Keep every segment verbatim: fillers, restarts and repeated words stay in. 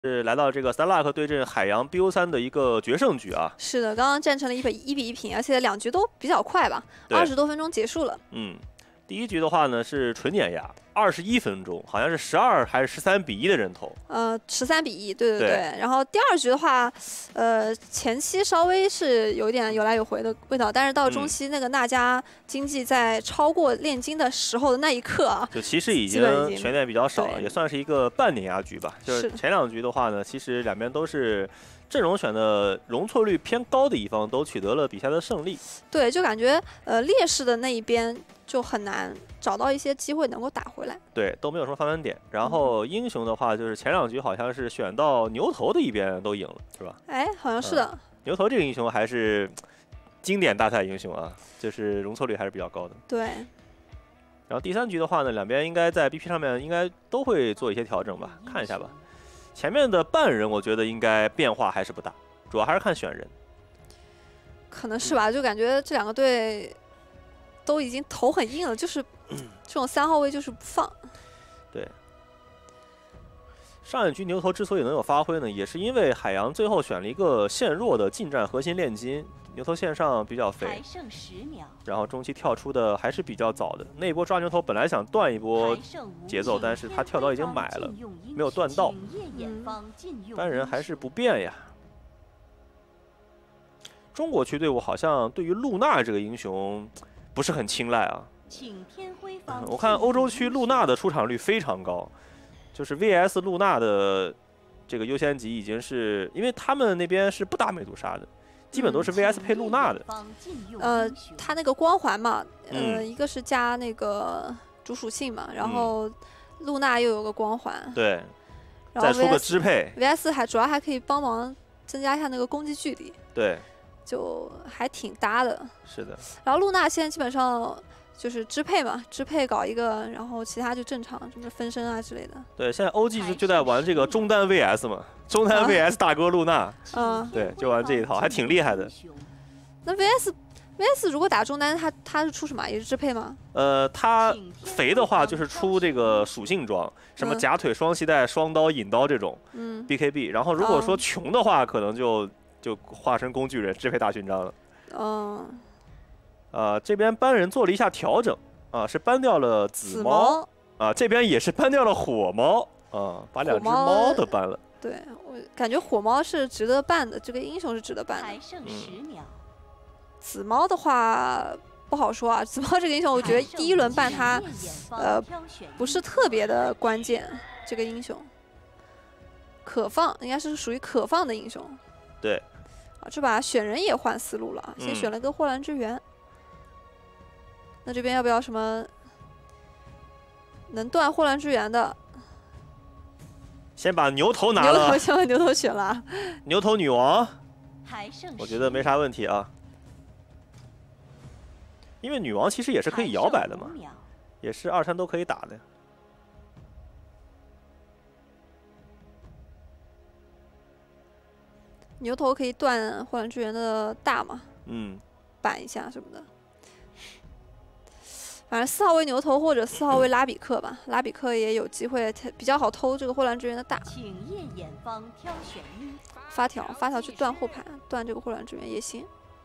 是来到这个 Starluck 对阵海洋 B O 三的一个决胜局啊。 是的，刚刚战成了一比一比一平，而且两局都比较快吧，二十多分钟结束了。 嗯，第一局的话呢是纯碾压，二十一分钟，好像是十二还是十三比一的人头。 呃，十三比一，对对对对。然后第二局的话，呃，前期稍微是有点有来有回的味道，但是到中期那个纳加经济在超过炼金的时候的那一刻啊， 就其实已经悬念比较少了，也算是一个半碾压局吧。就是前两局的话呢，其实两边都是阵容选的容错率偏高的一方都取得了比赛的胜利。 对，就感觉呃劣势的那一边就很难找到一些机会能够打回来。 对，都没有什么翻盘点。然后英雄的话，就是前两局好像是选到牛头的一边都赢了，是吧？ 哎，好像是的。 嗯、牛头这个英雄还是经典大赛英雄啊，就是容错率还是比较高的。 对。 然后第三局的话呢，两边应该在 B P 上面应该都会做一些调整吧，看一下吧。前面的半人我觉得应该变化还是不大，主要还是看选人。 可能是吧，就感觉这两个队都已经头很硬了，就是这种三号位就是不放。 对。上一局牛头之所以能有发挥呢，也是因为海洋最后选了一个线弱的近战核心炼金。牛头线上比较肥，然后中期跳出的还是比较早的。那一波抓牛头本来想断一波节奏，但是他跳刀已经买了，没有断到。单人还是不变呀。中国区队伍好像对于露娜这个英雄不是很青睐啊。嗯、我看欧洲区露娜的出场率非常高，就是 V S 露娜的这个优先级已经是因为他们那边是不打美杜莎的。基本都是 V S 配露娜的， 呃，它那个光环嘛，呃， 嗯、 一个是加那个主属性嘛，然后露娜又有个光环， 对， 然后再出个支配 ，V S 还主要还可以帮忙增加一下那个攻击距离， 对， 就还挺搭的。 是的。 然后露娜现在基本上就是支配嘛，支配搞一个，然后其他就正常，什么分身啊之类的。 对，现在 O G 就就在玩这个中单 V S 嘛，中单 V S 大哥露娜， 嗯， 对，就玩这一套，还挺厉害的。 那 V S V S 如果打中单，他他是出什么？也是支配吗？ 呃，他肥的话就是出这个属性装，什么假腿、双膝带、双刀、引刀这种， 嗯 ，B K B。然后如果说穷的话，可能就就化身工具人，支配大勋章了。 嗯。 呃，这边班人做了一下调整啊，是搬掉了紫猫啊，这边也是搬掉了火猫啊，把两只猫都搬了。 对，我感觉火猫是值得办的，这个英雄是值得办的。 嗯、 紫猫的话不好说啊，紫猫这个英雄，我觉得第一轮办它，呃，不是特别的关键。这个英雄可放，应该是属于可放的英雄。 对。 啊，这把选人也换思路了，先选了个霍兰之源。嗯那这边要不要什么能断霍兰之源的？ 先把牛头拿了。 牛头先把牛头选了。 牛头女王，我觉得没啥问题啊。因为女王其实也是可以摇摆的嘛，也是二三都可以打的。 牛头可以断霍兰之源的大嘛？ 嗯。 板一下什么的。反正四号位牛头或者四号位拉比克吧，拉比克也有机会，比较好偷这个霍兰之源的大。请验眼方挑选一。发条，发条去断后排，断这个霍兰之源也行。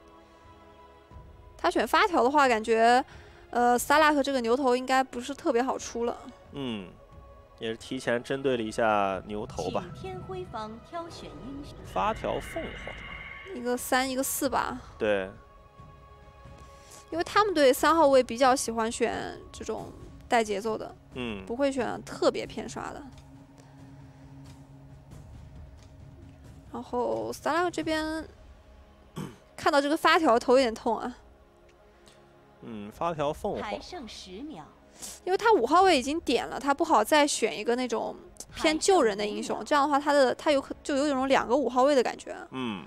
他选发条的话，感觉，呃，萨拉克这个牛头应该不是特别好出了。 嗯，也是提前针对了一下牛头吧。 天辉方挑选英雄。 发条凤凰。 一个三，一个四吧。 对。 因为他们队三号位比较喜欢选这种带节奏的， 嗯， 不会选特别偏刷的。然后萨拉克这边看到这个发条头有点痛啊。 嗯，发条凤凰。 还剩十秒。 因为他五号位已经点了，他不好再选一个那种偏救人的英雄，这样的话他的他有可就有一种两个五号位的感觉。 嗯。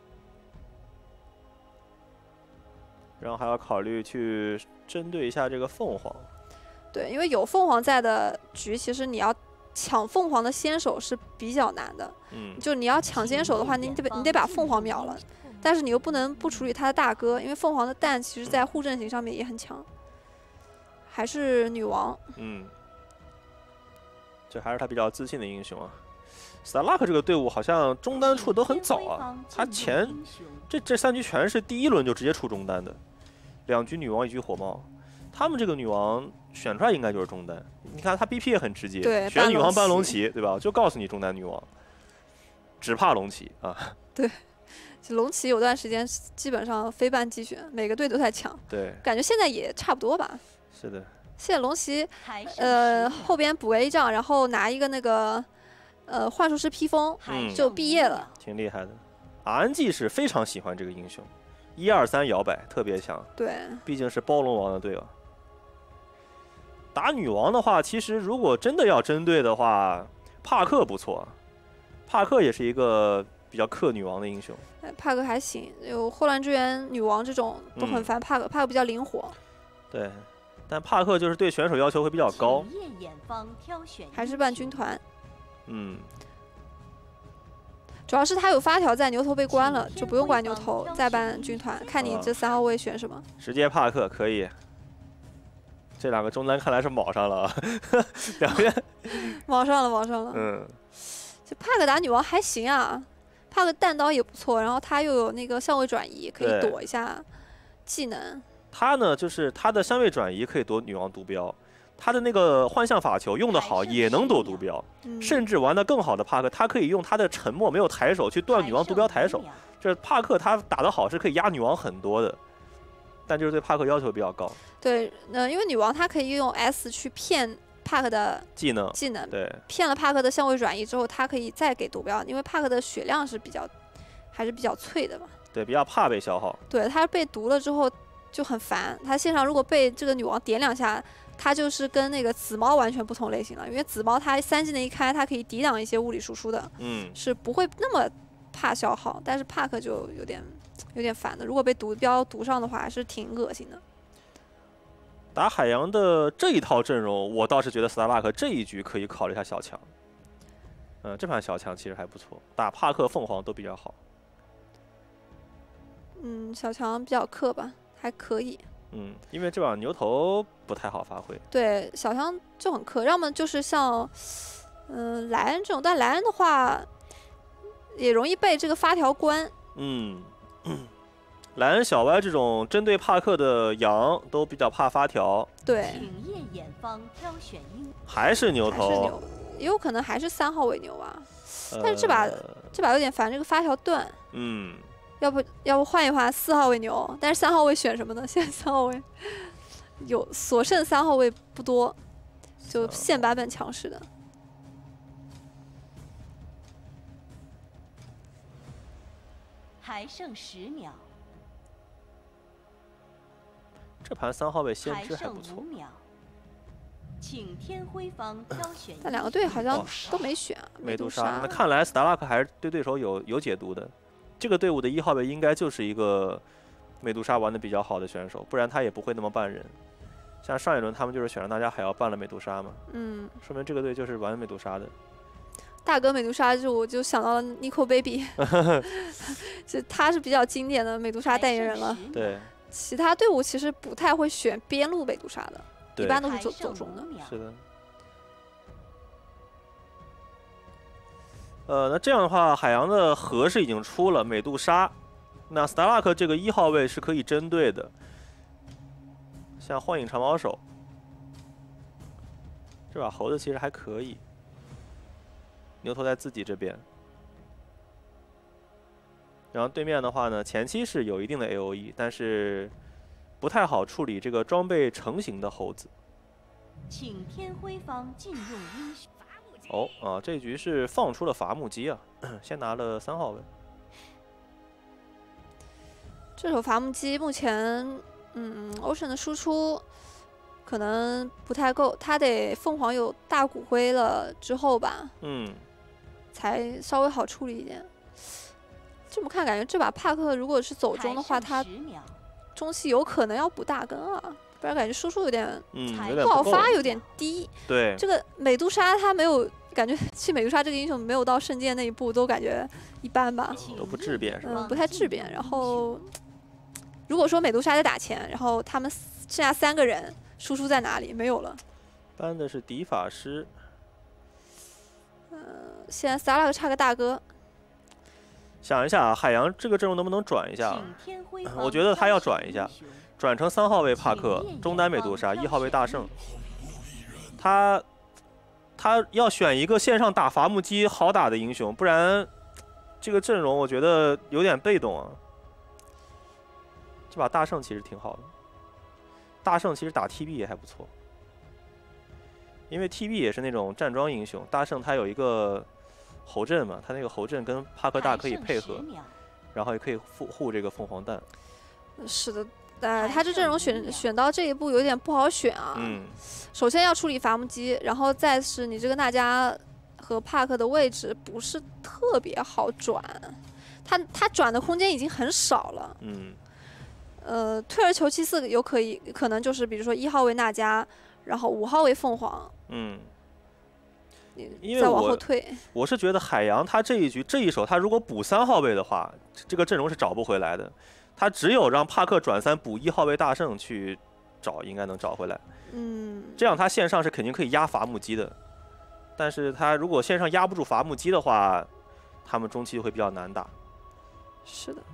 然后还要考虑去针对一下这个凤凰。 对，因为有凤凰在的局，其实你要抢凤凰的先手是比较难的。 嗯， 就你要抢先手的话，你得你得把凤凰秒了，但是你又不能不处理他的大哥，因为凤凰的蛋其实在护阵型上面也很强。还是女王。 嗯，这还是他比较自信的英雄啊。 Starluck 这个队伍好像中单出的都很早啊，他前这这三局全是第一轮就直接出中单的，两局女王一局火猫，他们这个女王选出来应该就是中单。你看他 B P 也很直接， 对， 选女王搬龙骑，对吧？就告诉你中单女王，只怕龙骑啊。 对，龙骑有段时间基本上非办即选，每个队都在抢。 对， 感觉现在也差不多吧。 是的。 现在龙骑，呃，后边补 A 仗，然后拿一个那个，呃，幻术师披风， 嗯、 就毕业了。 挺厉害的。R N G 是非常喜欢这个英雄，一二三摇摆特别强。 对， 毕竟是包龙王的队友。打女王的话，其实如果真的要针对的话，帕克不错，帕克也是一个比较克女王的英雄。 帕克还行，有霍乱之源、女王这种都很烦。帕克，帕克比较灵活。 对。但帕克就是对选手要求会比较高， 还是办军团。 嗯， 主要是他有发条在，牛头被关了，就不用管牛头，再办军团，看你这三号位选什么。 直接帕克可以，这两个中单看来是卯上了，两边卯上了，卯上了。 嗯， 这帕克打女王还行啊，帕克弹刀也不错，然后他又有那个相位转移，可以躲一下技能。 他呢，就是他的相位转移可以躲女王毒标，他的那个幻象法球用得好也能躲毒标， 嗯、 甚至玩得更好的帕克，他可以用他的沉默没有抬手去断女王毒标抬手。这帕克他打得好是可以压女王很多的，但就是对帕克要求比较高。 对，呃，因为女王她可以用 S 去骗帕克的技能， 技能， 对， 骗了帕克的相位转移之后，他可以再给毒标，因为帕克的血量是比较还是比较脆的嘛。 对，比较怕被消耗。 对，他被毒了之后。就很烦，他线上如果被这个女王点两下，他就是跟那个紫猫完全不同类型了。因为紫猫它三技能一开，它可以抵挡一些物理输出的， 嗯， 是不会那么怕消耗。但是帕克就有点有点烦的，如果被毒标毒上的话，还是挺恶心的。 打海洋的这一套阵容，我倒是觉得 Starluck 这一局可以考虑一下小强。嗯，这盘小强其实还不错，打帕克、凤凰都比较好。 嗯，小强比较克吧。还可以， 嗯，因为这把牛头不太好发挥。 对，小强就很克，要么就是像，嗯、呃，莱恩这种，但莱恩的话，也容易被这个发条关。 嗯，莱恩、小歪这种针对帕克的羊都比较怕发条。 对， 还是牛头， 还是牛，也有可能还是三号尾牛啊。呃、但是这把这把有点烦，这个发条断。 嗯。 要不要不换一换四号位牛，但是三号位选什么呢？现在三号位有所剩三号位不多，就现版本强势的。 还剩十秒。 这盘三号位先知还不错。 请天辉方挑选。 但两个队好像都没选美杜莎。那看来 Starluck 还是对对手有有解读的。这个队伍的一号位应该就是一个美杜莎玩的比较好的选手，不然他也不会那么办人。像上一轮他们就是选了大家还要办了美杜莎嘛， 嗯， 说明这个队就是玩美杜莎的。 大哥美杜莎就我就想到了 Nico Baby， 就他是比较经典的美杜莎代言人了。 对， 其他队伍其实不太会选边路美杜莎的，一般都是走走中的。 是的。呃，那这样的话，海洋的核是已经出了美杜莎，那 Starluck 这个一号位是可以针对的，像幻影长矛手，这把猴子其实还可以。牛头在自己这边，然后对面的话呢，前期是有一定的 A O E， 但是不太好处理这个装备成型的猴子。 请天辉方禁用英雄。 哦啊，这局是放出了伐木机啊，先拿了三号位。 这手伐木机目前，嗯 ，Ocean 的输出可能不太够，他得凤凰有大骨灰了之后吧， 嗯， 才稍微好处理一点。这么看，感觉这把帕克如果是走中的话，他中期有可能要补大根啊。不然感觉输出有点， 嗯， 爆发有点低。 对， 这个美杜莎她没有感觉，去美杜莎这个英雄没有到圣剑那一步，都感觉一般吧， 都不质变是吧？ 嗯，不太质变。然后，如果说美杜莎在打前，然后他们剩下三个人，输出在哪里？没有了。 搬的是迪法师， 呃，现在萨拉克差个大哥。 想一下啊，海洋这个阵容能不能转一下？我觉得他要转一下，转成三号位帕克，中单美杜莎，一号位大圣。他他要选一个线上打伐木机好打的英雄，不然这个阵容我觉得有点被动啊。这把大圣其实挺好的，大圣其实打 T B 也还不错，因为 T B 也是那种站桩英雄，大圣他有一个侯震嘛，他那个侯震跟帕克大可以配合，然后也可以护护这个凤凰蛋。 是的，呃，他这阵容选选到这一步有点不好选啊。 嗯。 首先要处理伐木机，然后再是你这个娜迦和帕克的位置不是特别好转，他他转的空间已经很少了。 嗯。 呃，退而求其次，有可以可能就是比如说一号位娜迦，然后五号位凤凰。 嗯。 因为再往后退， 我是觉得海洋他这一局这一手，他如果补三号位的话，这个阵容是找不回来的。他只有让帕克转三补一号位大圣去找，应该能找回来。 嗯， 这样他线上是肯定可以压伐木机的，但是他如果线上压不住伐木机的话，他们中期会比较难打。 是的。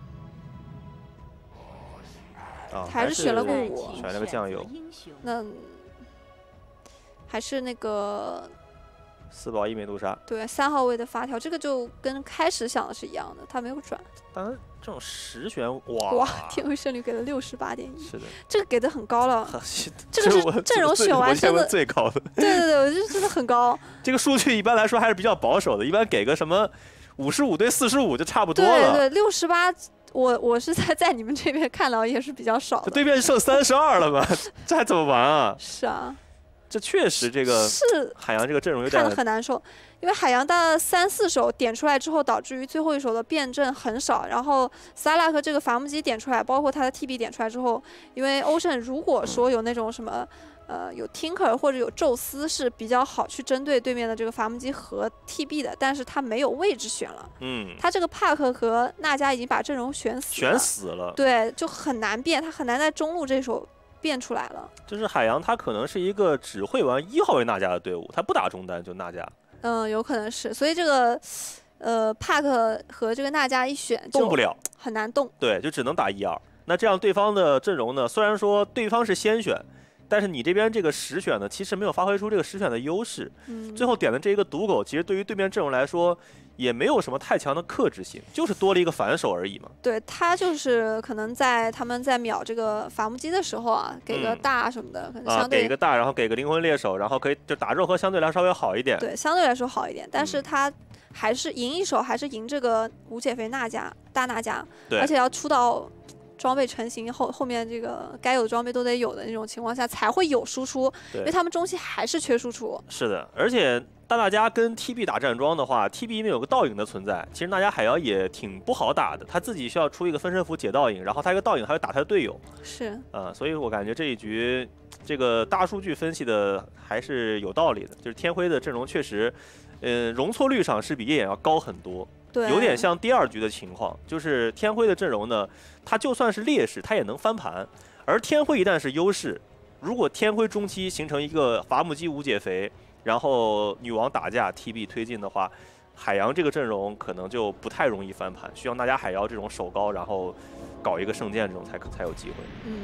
啊， 还是选了个五， 选了个酱油。 那还是那个。 四保一美杜莎， 对，三号位的发条，这个就跟开始想的是一样的，他没有转。 当然，这种十选哇哇，天辉胜率给了六十八点一， 是的， 这个给的很高了。这个是阵容选完真的最高的。 对对对，我觉得真的很高。 这个数据一般来说还是比较保守的，一般给个什么五十五对四十五就差不多了。 对对，六十八，我我是在在你们这边看到也是比较少的。 对面剩三十二了嘛，这还怎么玩啊？ 是啊。 这确实，这个是海洋这个阵容有点看得很难受，因为海洋的三四手点出来之后，导致于最后一手的辩证很少。然后萨拉克这个伐木机点出来，包括他的 T B 点出来之后，因为欧胜如果说有那种什么呃有 Tinker 或者有宙斯是比较好去针对对面的这个伐木机和 T B 的，但是他没有位置选了。 嗯， 他这个帕克和娜迦已经把阵容选死了， 选死了， 对，就很难变，他很难在中路这手变出来了。 就是海洋，他可能是一个只会玩一号位娜迦的队伍，他不打中单就娜迦。 嗯，有可能是，所以这个呃帕克和这个娜迦一选动不了， 很难动。 对，就只能打一二。那这样对方的阵容呢？虽然说对方是先选，但是你这边这个实选呢，其实没有发挥出这个实选的优势。 嗯， 最后点的这一个毒狗，其实对于对面阵容来说，也没有什么太强的克制性，就是多了一个反手而已嘛。 对，他就是可能在他们在秒这个伐木机的时候啊，给个大什么的， 嗯、 可能相对、 啊、给一个大，然后给个灵魂猎手，然后可以就打肉和相对来说稍微好一点。 对，相对来说好一点，但是他还是赢一手，还是赢这个无减肥娜迦大娜迦， 对， 而且要出到装备成型后，后面这个该有的装备都得有的那种情况下，才会有输出，因为他们中期还是缺输出。 是的，而且大娜迦跟 T B 打站桩的话 ，T B 因为有个倒影的存在，其实娜迦海妖也挺不好打的，他自己需要出一个分身符解倒影，然后他一个倒影还会打他的队友。 是， 啊、呃，所以我感觉这一局这个大数据分析的还是有道理的，就是天辉的阵容确实，嗯、呃，容错率上是比夜眼要高很多。 对， 有点像第二局的情况，就是天辉的阵容呢，他就算是劣势，他也能翻盘。而天辉一旦是优势，如果天辉中期形成一个伐木机无解肥，然后女王打架 T B 推进的话，海洋这个阵容可能就不太容易翻盘，需要大家海妖这种手高，然后搞一个圣剑这种才才有机会。 嗯。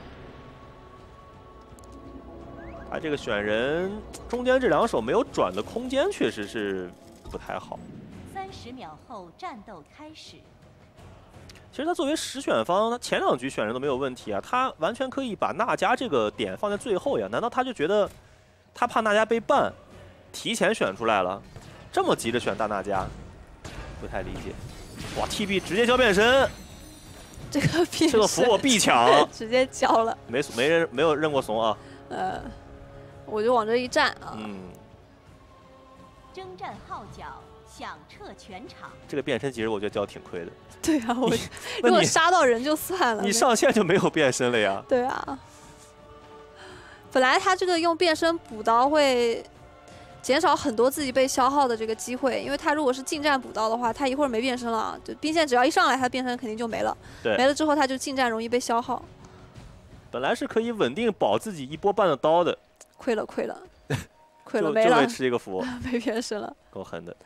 啊，这个选人中间这两手没有转的空间，确实是不太好。 三十秒后战斗开始。 其实他作为实选方，他前两局选人都没有问题啊，他完全可以把娜迦这个点放在最后呀。难道他就觉得他怕娜迦被ban，提前选出来了，这么急着选大娜迦？不太理解。哇 ，T B 直接交变身， 这个变身这个符我必抢， 直接交了， 没没人没有认过怂啊。 呃，我就往这一站啊。 嗯。 征战号角。响彻全场。 这个变身其实我觉得交挺亏的。 对啊，我如果杀到人就算了。 你上线就没有变身了呀？ 对啊。本来他这个用变身补刀会减少很多自己被消耗的这个机会，因为他如果是近战补刀的话，他一会儿没变身了，就兵线只要一上来，他变身肯定就没了。 对。 没了之后，他就近战容易被消耗。 本来是可以稳定保自己一波半的刀的。 亏了，亏了。 亏了没了， 就为吃一个符， 被偏生了， 够狠的。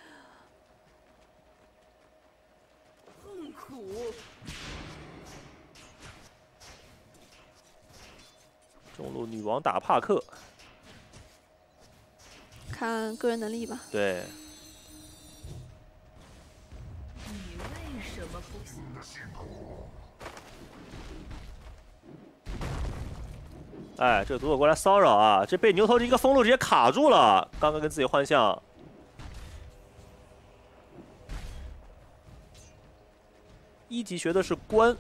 痛苦。 中路女王打帕克， 看个人能力吧。 对。 你为什么不死？ 哎，这个毒狗过来骚扰啊！这被牛头一个封路直接卡住了，刚刚跟自己换象。一级学的是关，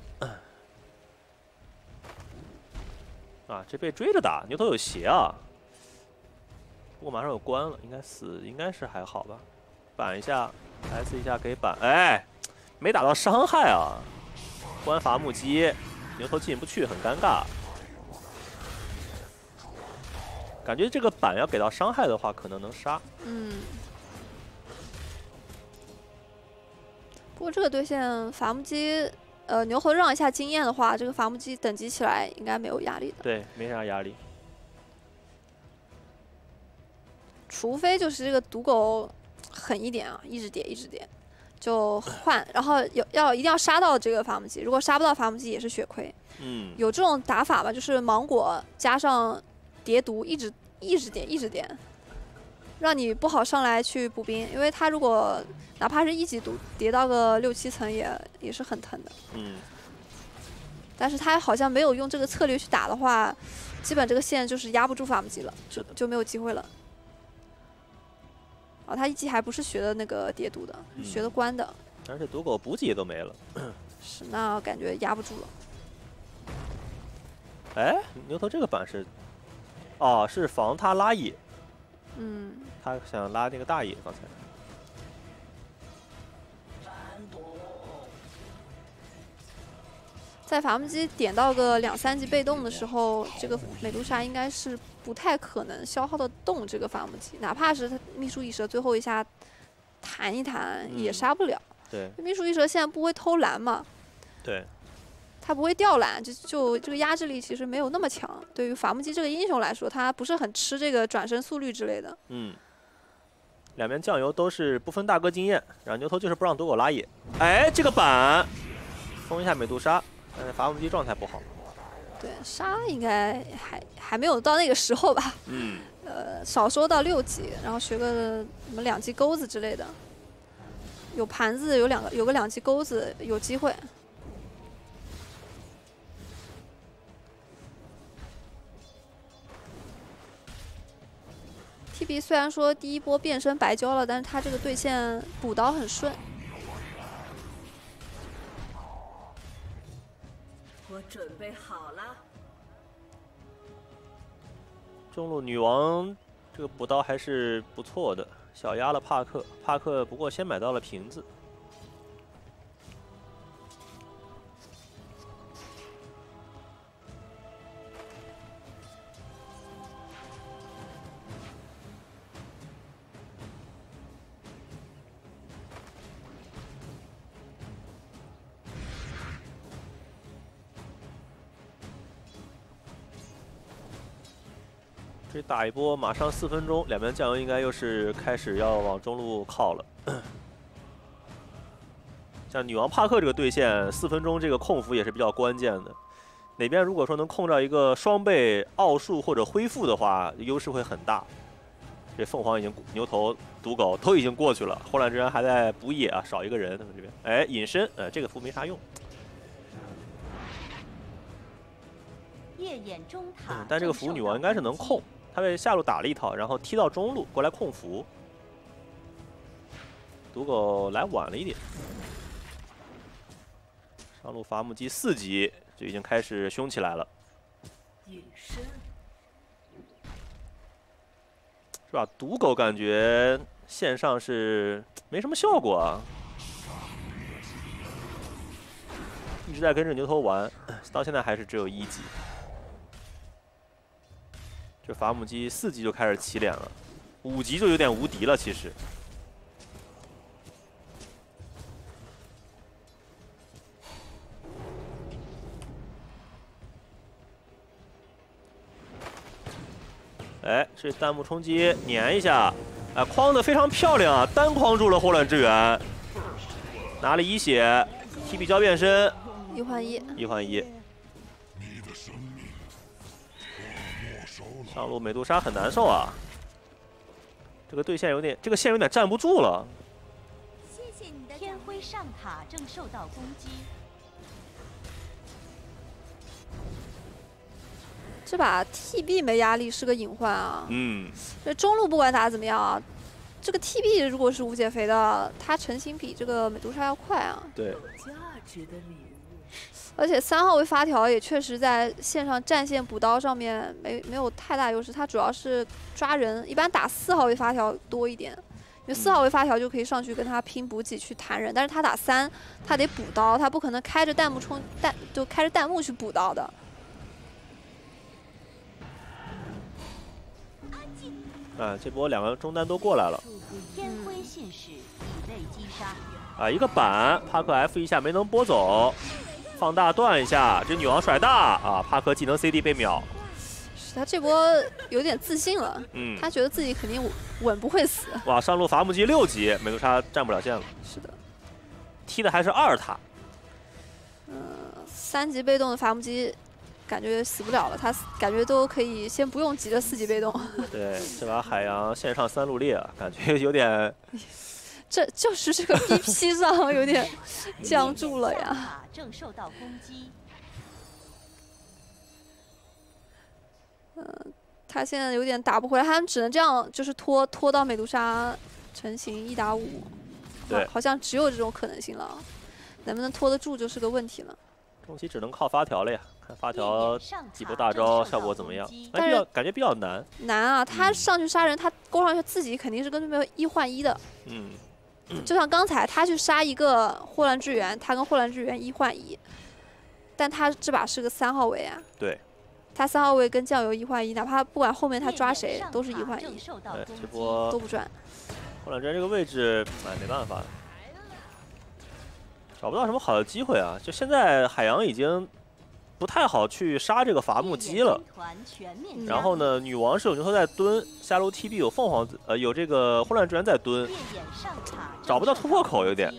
啊，这被追着打，牛头有鞋啊。不过马上有关了，应该死，应该是还好吧？板一下 ，S 一下给板，哎，没打到伤害啊！关伐木机，牛头进不去，很尴尬。感觉这个板要给到伤害的话，可能能杀。 嗯。不过这个对线伐木机，呃，牛头让一下经验的话，这个伐木机等级起来应该没有压力的。 对，没啥压力。 除非就是这个毒狗狠一点啊，一直点一直点，就换，然后有要一定要杀到这个伐木机，如果杀不到伐木机也是血亏。 嗯。 有这种打法吧，就是芒果加上叠毒，一直一直点一直点，让你不好上来去补兵，因为他如果哪怕是一级毒叠到个六七层也也是很疼的。 嗯。 但是他好像没有用这个策略去打的话，基本这个线就是压不住伐木机了，就就没有机会了。哦，他一级还不是学的那个叠毒的， 嗯、 学的关的。 而且毒狗补给都没了。 是，那感觉压不住了。 哎，牛头这个板是，哦，是防他拉野。 嗯。 他想拉那个大野，刚才。 在伐木机点到个两三级被动的时候，这个美杜莎应该是不太可能消耗得动这个伐木机，哪怕是他秘术一蛇最后一下弹一弹也杀不了。 嗯、对， 秘术一蛇现在不会偷蓝嘛？ 对， 他不会掉蓝，就就这个压制力其实没有那么强。对于伐木机这个英雄来说，他不是很吃这个转身速率之类的。 嗯。两边酱油都是不分大哥经验，然后牛头就是不让毒狗拉野。哎，这个板封一下美杜莎。但是伐木机状态不好， 对，杀应该还还没有到那个时候吧。 嗯， 呃，少说到六级，然后学个什么两级钩子之类的，有盘子，有两个，有个两级钩子，有机会。T B 虽然说第一波变身白交了，但是他这个对线补刀很顺。 我准备好了。 中路女王这个补刀还是不错的，小压了帕克，帕克不过先买到了瓶子。这打一波，马上四分钟，两边酱油应该又是开始要往中路靠了。像女王帕克这个对线，四分钟这个控服也是比较关键的。哪边如果说能控到一个双倍奥数或者恢复的话，优势会很大。这凤凰已经牛头、毒狗都已经过去了，后来之人还在补野啊，少一个人他们这边。哎，隐身，呃，这个符没啥用。 夜眼中塔、 嗯，但这个符女王应该是能控。他被下路打了一套，然后踢到中路过来控符。毒狗来晚了一点。上路伐木机四级就已经开始凶起来了。 隐身。 是吧？毒狗感觉线上是没什么效果啊，一直在跟着牛头玩，到现在还是只有一级。这伐木机四级就开始起脸了，五级就有点无敌了。其实， 哎，这弹幕冲击撵一下，哎，框的非常漂亮啊，单框住了霍乱之源，拿了一血 ，T B 交变身， 一换一， 一换一。上路美杜莎很难受啊，这个对线有点，这个线有点站不住了。 谢谢你的天辉上塔正受到攻击。 这把 T B 没压力是个隐患啊。 嗯。 这中路不管打怎么样啊，这个 T B 如果是无解肥的，它成型比这个美杜莎要快啊。 对。 而且三号位发条也确实在线上战线补刀上面没没有太大优势，它主要是抓人，一般打四号位发条多一点，因为四号位发条就可以上去跟他拼补给去弹人，但是他打三，他得补刀，他不可能开着弹幕冲弹就开着弹幕去补刀的。 啊，这波两个中单都过来了。 天辉信使以类击杀。 啊，一个板，帕克 F 一下没能拨走，放大断一下，这女王甩大啊，帕克技能 C D 被秒。 是他这波有点自信了，嗯，他觉得自己肯定稳不会死。 哇，上路伐木机六级，美杜莎站不了线了。 是的， 踢的还是二塔。 嗯，三级被动的伐木机。 感觉死不了了，他感觉都可以先不用急着四级被动。对， 这把海洋线上三路猎啊，感觉有点， 这就是这个 B P 上有点僵住了呀。 正受到攻击。 嗯，他现在有点打不回来，他们只能这样，就是拖拖到美杜莎成型一打五。 对， 好像只有这种可能性了，能不能拖得住就是个问题了。 中期只能靠发条了呀。 看发条几波大招效果怎么样？但比较感觉比较难。 难啊！他上去杀人，他勾上去自己肯定是跟对面一换一的。 嗯。 就像刚才他去杀一个霍乱之源，他跟霍乱之源一换一，但他这把是个三号位啊。 对。 他三号位跟酱油一换一，哪怕不管后面他抓谁都是一换一。 哎，这波都不赚。 霍乱之源这个位置，哎，没办法，找不到什么好的机会啊！就现在海洋已经。 不太好去杀这个伐木机了，然后呢，女王是有牛头在蹲，下路 T B 有凤凰，呃，有这个混乱之源在蹲，找不到突破口，有点。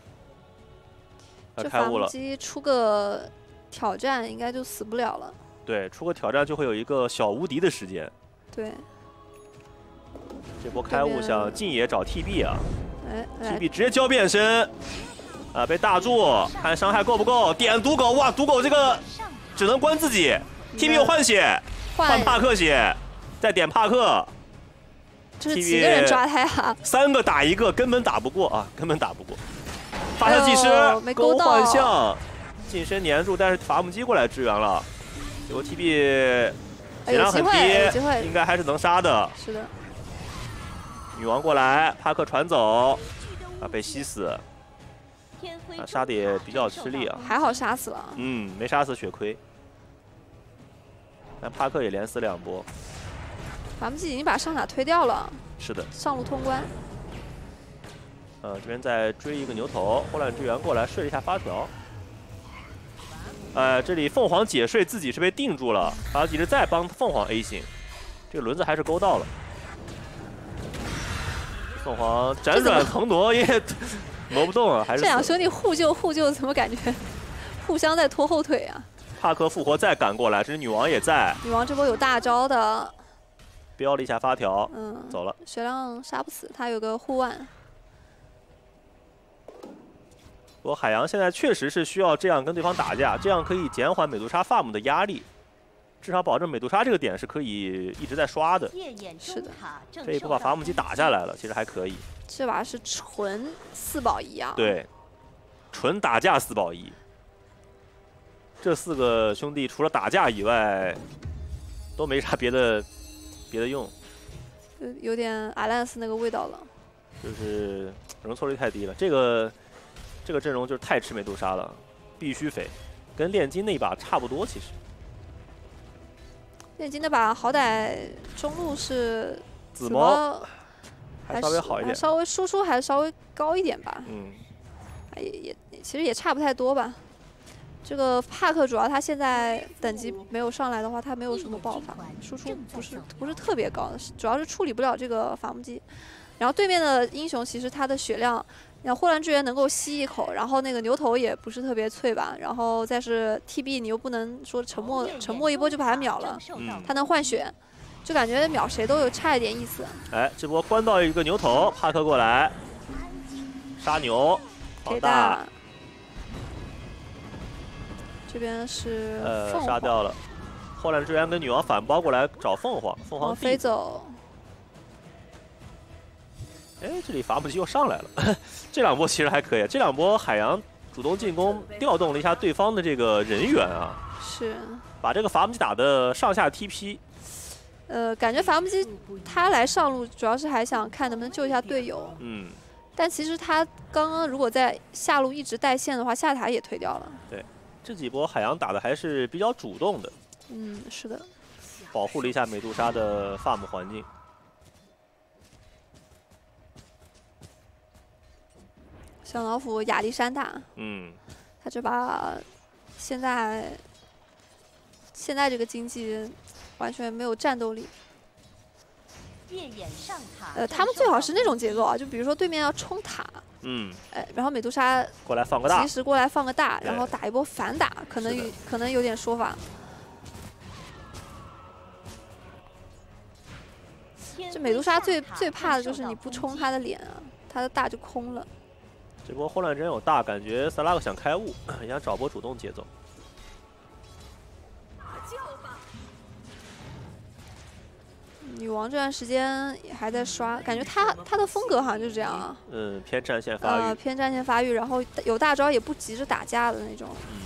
这伐木机出个挑战应该就死不了了。 对，出个挑战就会有一个小无敌的时间。 对。 这波开悟想进野找 T B 啊， 哎 ，T B 直接交变身。 啊，被大柱看伤害够不够？点毒狗，哇，毒狗这个只能关自己。T B 有换血，换帕克血，再点帕克。 这是几个人抓他呀？ 三个打一个，根本打不过啊，根本打不过。发射技师， 勾幻象，近身粘住，但是伐木机过来支援了。结果 T B 血量很低，应该还是能杀的。 是的。 女王过来，帕克传走，啊，被吸死。 啊，杀的也比较吃力啊， 还好杀死了。 嗯，没杀死血亏。但帕克也连死两波。 伐木机已经把上塔推掉了。 是的。 上路通关。 呃，这边再追一个牛头，霍乱之源过来睡了一下发条。呃，这里凤凰解睡自己是被定住了，发条技师再帮凤凰 A 醒，这个轮子还是勾到了。凤凰辗转腾挪也。挪不动啊，还是这两兄弟互救互救，怎么感觉互相在拖后腿啊？ 帕克复活再赶过来，这女王也在。 女王这波有大招的， 标了一下发条， 嗯， 走了。 血量杀不死，他有个护腕。 不过海洋现在确实是需要这样跟对方打架，这样可以减缓美杜莎 farm 的压力，至少保证美杜莎这个点是可以一直在刷的。 是的， 这一波把伐木机打下来了，其实还可以。 这把是纯四保一啊！ 对，纯打架四保一。这四个兄弟除了打架以外，都没啥别的别的用。 有点阿兰斯那个味道了。 就是容错率太低了，这个这个阵容就是太吃美杜莎了，必须肥，跟炼金那一把差不多其实。 炼金那把好歹中路是紫猫。 还稍微好一点， 稍微输出还稍微高一点吧。 嗯， 也也其实也差不太多吧。 这个帕克主要他现在等级没有上来的话，他没有什么爆发，输出不是不是特别高的，主要是处理不了这个伐木机。然后对面的英雄其实他的血量，然后霍乱之源能够吸一口，然后那个牛头也不是特别脆吧，然后再是 T B 你又不能说沉默沉默一波就把他秒了， 嗯、 他能换血，就感觉秒谁都有差一点意思。 哎，这波关到一个牛头，帕克过来杀牛，好大。 这边是呃杀掉了，霍乱之源跟女王反包过来找凤凰，凤凰飞走。 哎，这里伐木机又上来了，这两波其实还可以。这两波海洋主动进攻，调动了一下对方的这个人员啊， 是把这个伐木机打的上下 T P。 呃，感觉伐木机他来上路，主要是还想看能不能救一下队友。 嗯。 但其实他刚刚如果在下路一直带线的话，下塔也推掉了。 对，这几波海洋打的还是比较主动的。 嗯，是的。 保护了一下美杜莎的 farm 环境。 小老虎亚历山大， 嗯， 他这把现在现在这个经济完全没有战斗力。呃，他们最好是那种节奏啊，就比如说对面要冲塔， 嗯， 哎，然后美杜莎过来放个大， 及时过来放个大，然后打一波反打，可能有可能有点说法。这美杜莎最最怕的就是你不冲他的脸啊，他的大就空了。 这波混乱真有大，感觉萨拉克想开悟，也想找波主动节奏。 女王这段时间也还在刷，感觉她她的风格好像就是这样啊。 嗯，偏战线发育。 呃，偏战线发育，然后有大招也不急着打架的那种。 嗯。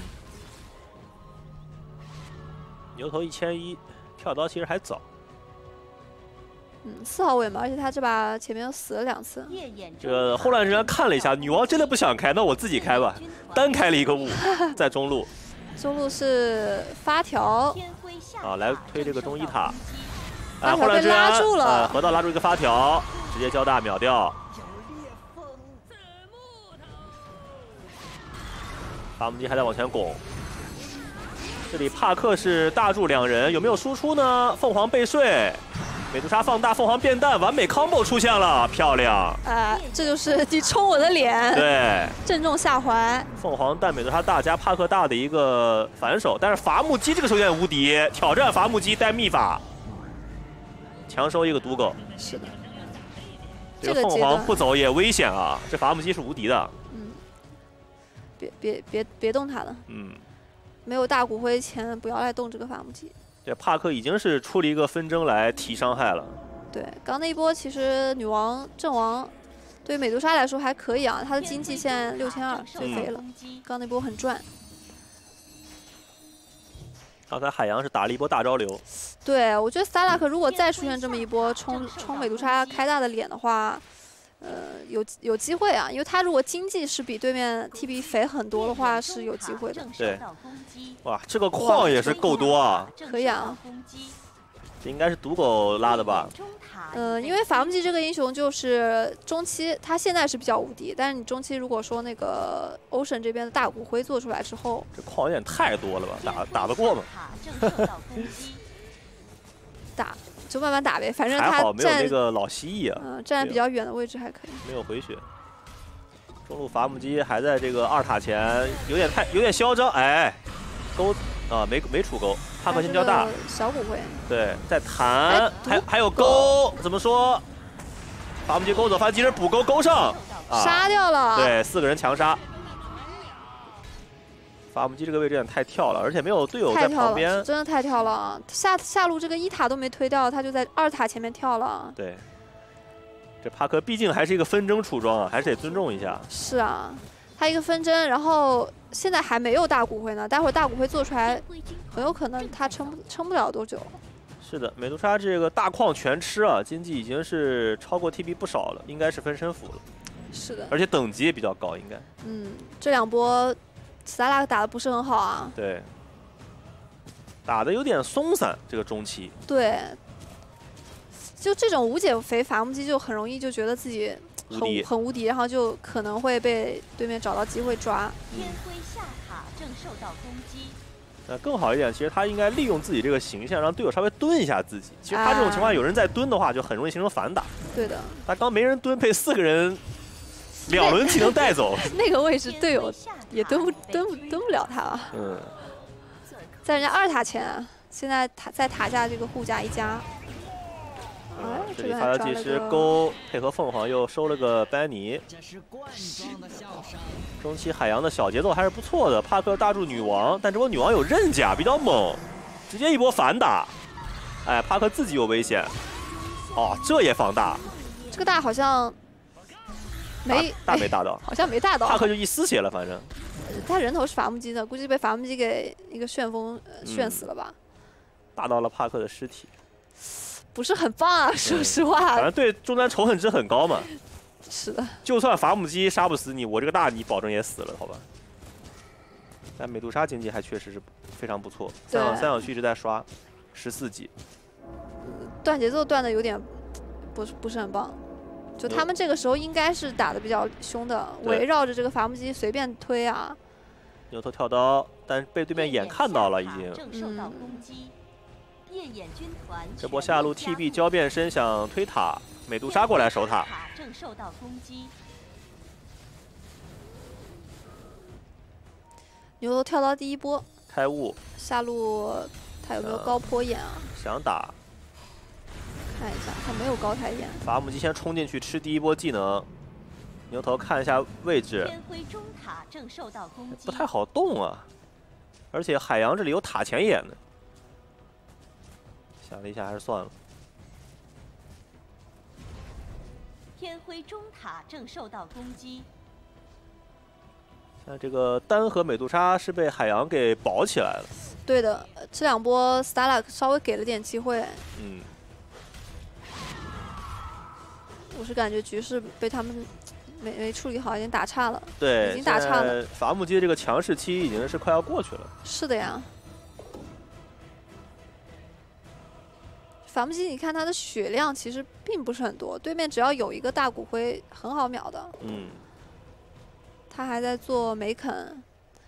牛头一千一，跳刀其实还早。 嗯，四号位嘛，而且他这把前面又死了两次。 这个混乱之源看了一下，女王真的不想开，那我自己开吧，单开了一个雾，在中路。 中路是发条。 啊，来推这个中一塔。 发条被拉住了， 呃，河道拉住一个发条，直接交大秒掉。伐木机还在往前拱。这里帕克是大柱两人，有没有输出呢？凤凰被睡。美杜莎放大，凤凰变蛋，完美 combo 出现了，漂亮！ 呃，这就是你冲我的脸， 对， 正中下怀。 凤凰蛋美杜莎大加帕克大的一个反手，但是伐木机这个时候有点无敌，挑战伐木机带秘法，强收一个毒狗。 是的， 这个凤凰不走也危险啊，这伐木机是无敌的。 嗯，别别别别动它了。 嗯， 没有大骨灰前不要来动这个伐木机。 这帕克已经是出了一个纷争来提伤害了。 对，刚那一波其实女王阵亡对美杜莎来说还可以啊，她的经济现在六千二，最肥了。刚那波很赚。 刚才海洋是打了一波大招流。 对，我觉得萨拉克如果再出现这么一波冲冲美杜莎开大的脸的话，呃，有有机会啊，因为他如果经济是比对面 T B 肥很多的话，是有机会的。 对，哇，这个矿也是够多啊。 可以啊。 这应该是毒狗拉的吧？ 呃，因为伐木机这个英雄就是中期，他现在是比较无敌，但是你中期如果说那个 Ocean 这边的大骨灰做出来之后， 这矿有点太多了吧？打打得过吗？ 打。就慢慢打呗，反正他还好没有那个老蜥蜴啊， 嗯，站在比较远的位置还可以。 没有回血。中路伐木机还在这个二塔前，有点太有点嚣张，哎，勾啊没没出勾，帕克先交大， 小骨灰。 对，在弹，还还有勾，怎么说？伐木机勾走，发现及时补勾勾上， 啊、杀掉了。 对，四个人强杀。伐木机这个位置有点太跳了，而且没有队友在旁边， 真的太跳了。下下路这个一塔都没推掉，他就在二塔前面跳了。 对，这帕克毕竟还是一个纷争出装啊，还是得尊重一下。 是啊，他一个纷争，然后现在还没有大骨灰呢，待会儿大骨灰做出来，很有可能他撑不撑不了多久。 是的，美杜莎这个大矿全吃啊，经济已经是超过 T B 不少了，应该是分身符了。 是的， 而且等级也比较高，应该。 嗯，这两波。萨拉克打的不是很好啊， 对，打的有点松散，这个中期。 对，就这种无减肥伐木机就很容易就觉得自己很很无敌，然后就可能会被对面找到机会抓。 天辉下塔正受到攻击。 那更好一点，其实他应该利用自己这个形象，让队友稍微蹲一下自己。其实他这种情况，有人在蹲的话，就很容易形成反打。 对的。 他刚没人蹲，被四个人两轮技能带走。 那个位置队友也蹲不蹲不蹲不了他啊。 嗯。 在人家二塔前，现在塔在塔下这个护甲一家。 嗯，这里发条技师勾配合凤凰又收了个班尼。中期海洋的小节奏还是不错的，帕克大住女王，但这波女王有刃甲比较猛，直接一波反打。哎，帕克自己有危险。哦，这也放大。 这个大好像没大没大到， 好像没大到。 帕克就一丝血了，反正。 他人头是伐木机的，估计被伐木机给一个旋风旋死了吧。 打到了帕克的尸体。 不是很棒啊，说实话。 反正对中单仇恨值很高嘛。 是的。 就算伐木机杀不死你，我这个大你保证也死了，好吧？但美杜莎经济还确实是非常不错，三小三小区一直在刷，十四级。 断节奏断的有点不是不是很棒，就他们这个时候应该是打的比较凶的，围绕着这个伐木机随便推啊。 牛头跳刀，但被对面眼看到了已经。 嗯。 这波下路 T B 交变身想推塔，美杜莎过来守塔。 正受到攻击。 牛头跳到第一波。 开悟。 下路他有没有高坡眼啊？ 想打。 看一下，他没有高台眼。 伐木机先冲进去吃第一波技能。牛头看一下位置。 天辉中塔正受到攻击。 不太好动啊，而且海洋这里有塔前眼呢。想了一下，还是算了。 天辉中塔正受到攻击。 像这个丹和美杜莎是被海洋给保起来了。 对的，这两波 Starluck 稍微给了点机会。 嗯。 我是感觉局势被他们没没处理好，已经打岔了。 对， 已经打岔了。 伐木机这个强势期已经是快要过去了。 是的呀。伐木机，你看它的血量其实并不是很多，对面只要有一个大骨灰，很好秒的。 嗯。 他还在做梅肯，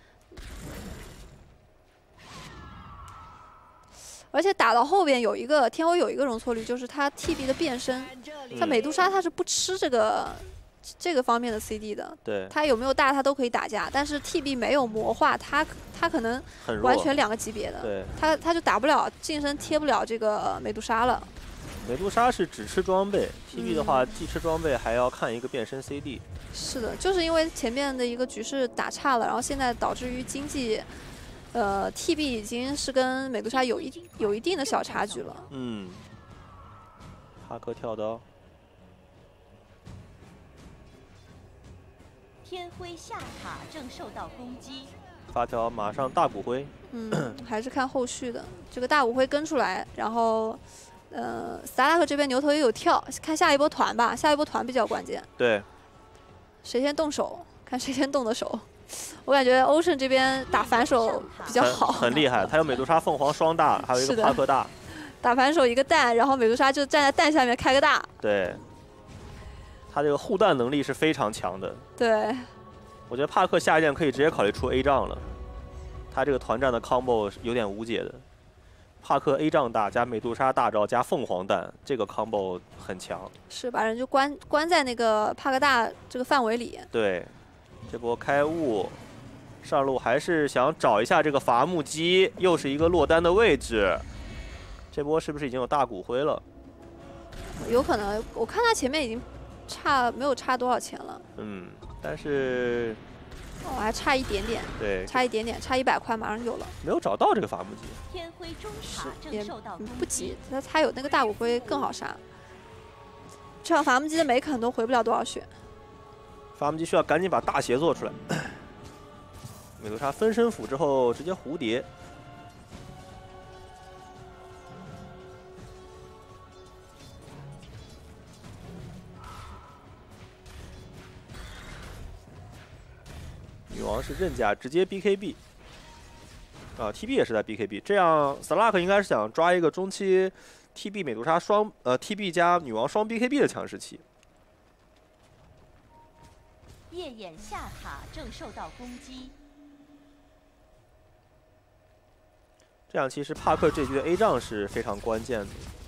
而且打到后边有一个天威有一个容错率，就是他 T B 的变身，像美杜莎他是不吃这个这个方面的 C D 的。 对。 他有没有大他都可以打架，但是 T B 没有魔化，他他可能完全两个级别的。 对。 他他就打不了近身贴不了这个美杜莎了。 美杜莎是只吃装备 ，T B 的话既吃装备还要看一个变身 C D。 是的，就是因为前面的一个局势打岔了，然后现在导致于经济，呃 ，T B 已经是跟美杜莎有一有一定的小差距了。 嗯。哈克跳刀。 天辉下塔正受到攻击。 发条马上大骨灰。 嗯，还是看后续的，这个大骨灰跟出来，然后。呃，斯达拉克这边牛头也有跳，看下一波团吧，下一波团比较关键。 对。 谁先动手？看谁先动的手。我感觉欧胜这边打反手比较好。 很, 很厉害，他有美杜莎凤凰双大，还有一个帕克大。 打反手一个蛋，然后美杜莎就站在蛋下面开个大。 对。他这个护弹能力是非常强的。 对。 我觉得帕克下一件可以直接考虑出 A 仗了，他这个团战的 combo 有点无解的。帕克 A 仗大加美杜莎大招加凤凰弹，这个 combo 很强。 是把人就关关在那个帕克大这个范围里。 对，这波开悟上路还是想找一下这个伐木机，又是一个落单的位置。这波是不是已经有大骨灰了？ 有可能，我看他前面已经差没有差多少钱了。 嗯，但是。 哦，还差一点点， 对， 差一点点，差一百块马上有了。 没有找到这个伐木机， 天辉中塔正受到攻击， 不急，他他有那个大骨灰更好杀。这样伐木机的每肯都回不了多少血。 伐木机需要赶紧把大鞋做出来。美杜莎分身斧之后直接蝴蝶。女王是刃甲直接 B K B， 啊 T B 也是在 B K B， 这样 Starluck 应该是想抓一个中期 T B 美杜莎双呃 T B 加女王双 B K B 的强势期。 夜眼下塔正受到攻击。 这样其实帕克这局的 A 仗是非常关键的。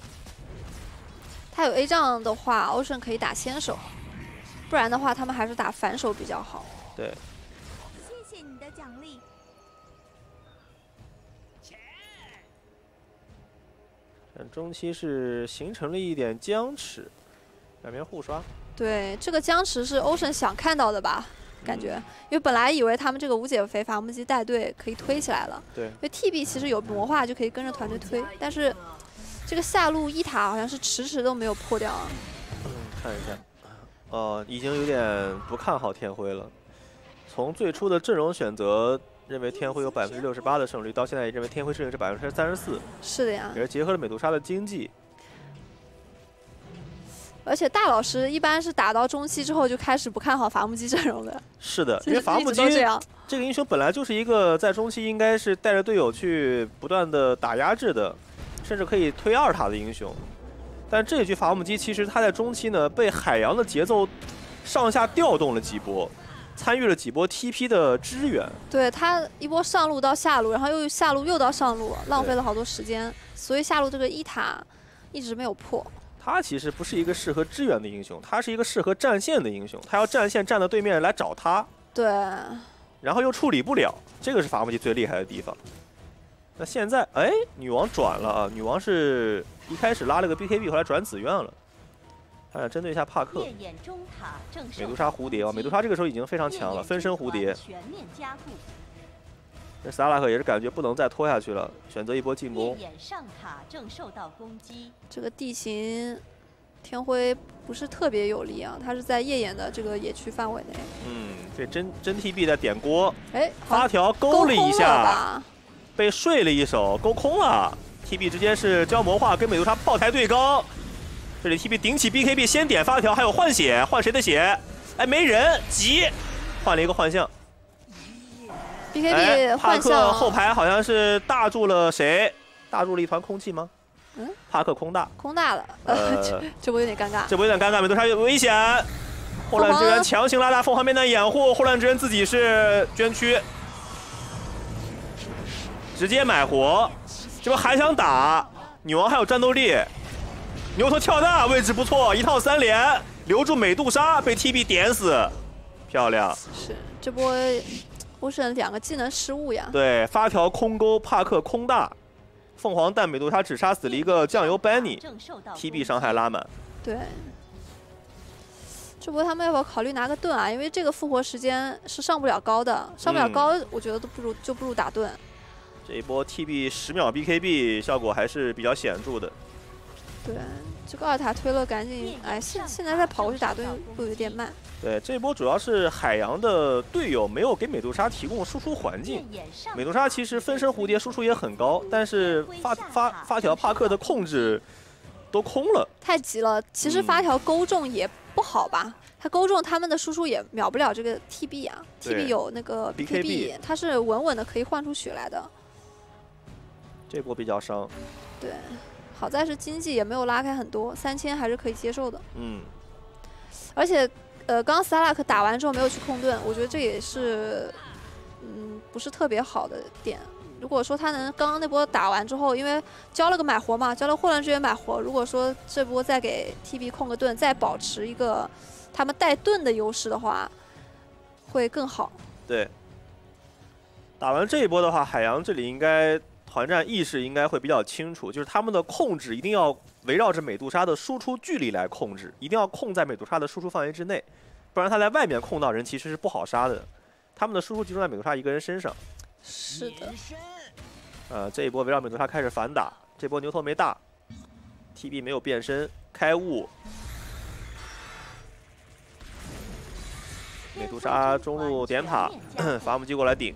他有 A 仗的话 ，Ocean 可以打先手，不然的话他们还是打反手比较好。 对。 谢谢你的奖励。 中期是形成了一点僵持，两边互刷。 对，这个僵持是 Ocean 想看到的吧？感觉，嗯、因为本来以为他们这个无解肥伐木机带队可以推起来了。 对。 因为 T B 其实有魔化就可以跟着团队推，但是这个下路一塔好像是迟迟都没有破掉啊。 嗯，看一下，呃，已经有点不看好天辉了。从最初的阵容选择。认为天辉有百分之六十八的胜率，到现在也认为天辉胜率是百分之三十四。 是的呀， 也是结合了美杜莎的经济。 而且大老师一般是打到中期之后就开始不看好伐木机阵容的。 是的，因为伐木机这样， 这个英雄本来就是一个在中期应该是带着队友去不断的打压制的，甚至可以推二塔的英雄。但这一局伐木机其实他在中期呢被海洋的节奏上下调动了几波。参与了几波 T P 的支援， 对他一波上路到下路，然后又下路又到上路，浪费了好多时间，所以下路这个一塔一直没有破。 他其实不是一个适合支援的英雄，他是一个适合战线的英雄，他要战线站到对面来找他， 对， 然后又处理不了，这个是伐木机最厉害的地方。那现在，哎，女王转了啊，女王是一开始拉了个 B K B， 后来转紫苑了。看，针对一下帕克，美杜莎蝴蝶啊，美杜莎这个时候已经非常强了，分身蝴蝶。这萨拉克也是感觉不能再拖下去了，选择一波进攻。 上塔正受到攻击。 这个地形，天辉不是特别有利啊，他是在夜眼的这个野区范围内。 嗯，这真真 T B 在点锅， 哎， 发条勾了一下，被睡了一手，勾空了。T B 直接是交魔化，跟美杜莎炮台对刚。这里 T B 顶起 B K B， 先点发条，还有换血，换谁的血？哎，没人，急，换了一个幻象。 B K B 幻象。帕克后排好像是大住了谁？大住了一团空气吗？嗯，帕克空大。 空大了，呃，这这波有点尴尬。 这波有点尴尬，美杜莎有危险。霍乱之源强行拉大凤凰面的掩护，霍乱之源自己是捐躯，直接买活。这波还想打，女王还有战斗力。牛头跳大，位置不错，一套三连，留住美杜莎，被 T B 点死，漂亮。 是这波欧神两个技能失误呀。 对，发条空勾，帕克空大，凤凰蛋美杜莎只杀死了一个酱油 Benny，T B 伤害拉满。 对，这波他们要不要考虑拿个盾啊？因为这个复活时间是上不了高的，上不了高，嗯、我觉得都不如就不如打盾。 这一波 T B 十秒 B K B 效果还是比较显著的。 对，这个二塔推了，赶紧哎，现现在再跑过去打盾又有点慢。 对，这一波主要是海洋的队友没有给美杜莎提供输出环境。美杜莎其实分身蝴蝶输出也很高，但是发发发条帕克的控制都空了， 太急了。其实发条勾中也不好吧？嗯、他勾中他们的输出也秒不了这个 T B 啊 ，T B 有那个 B K B， 它是稳稳的可以换出血来的。 这波比较伤。 对。好在是经济也没有拉开很多，三千还是可以接受的。 嗯， 而且，呃，刚刚斯拉克打完之后没有去控盾，我觉得这也是，嗯，不是特别好的点。如果说他能刚刚那波打完之后，因为交了个买活嘛，交了混乱之源买活，如果说这波再给 T B 控个盾，再保持一个他们带盾的优势的话，会更好。 对，打完这一波的话，海洋这里应该。团战意识应该会比较清楚，就是他们的控制一定要围绕着美杜莎的输出距离来控制，一定要控在美杜莎的输出范围之内，不然他在外面控到人其实是不好杀的。他们的输出集中在美杜莎一个人身上。 是的。 呃，这一波围绕美杜莎开始反打，这波牛头没大 ，T B 没有变身，开雾。美杜莎中路点塔，伐木机过来顶。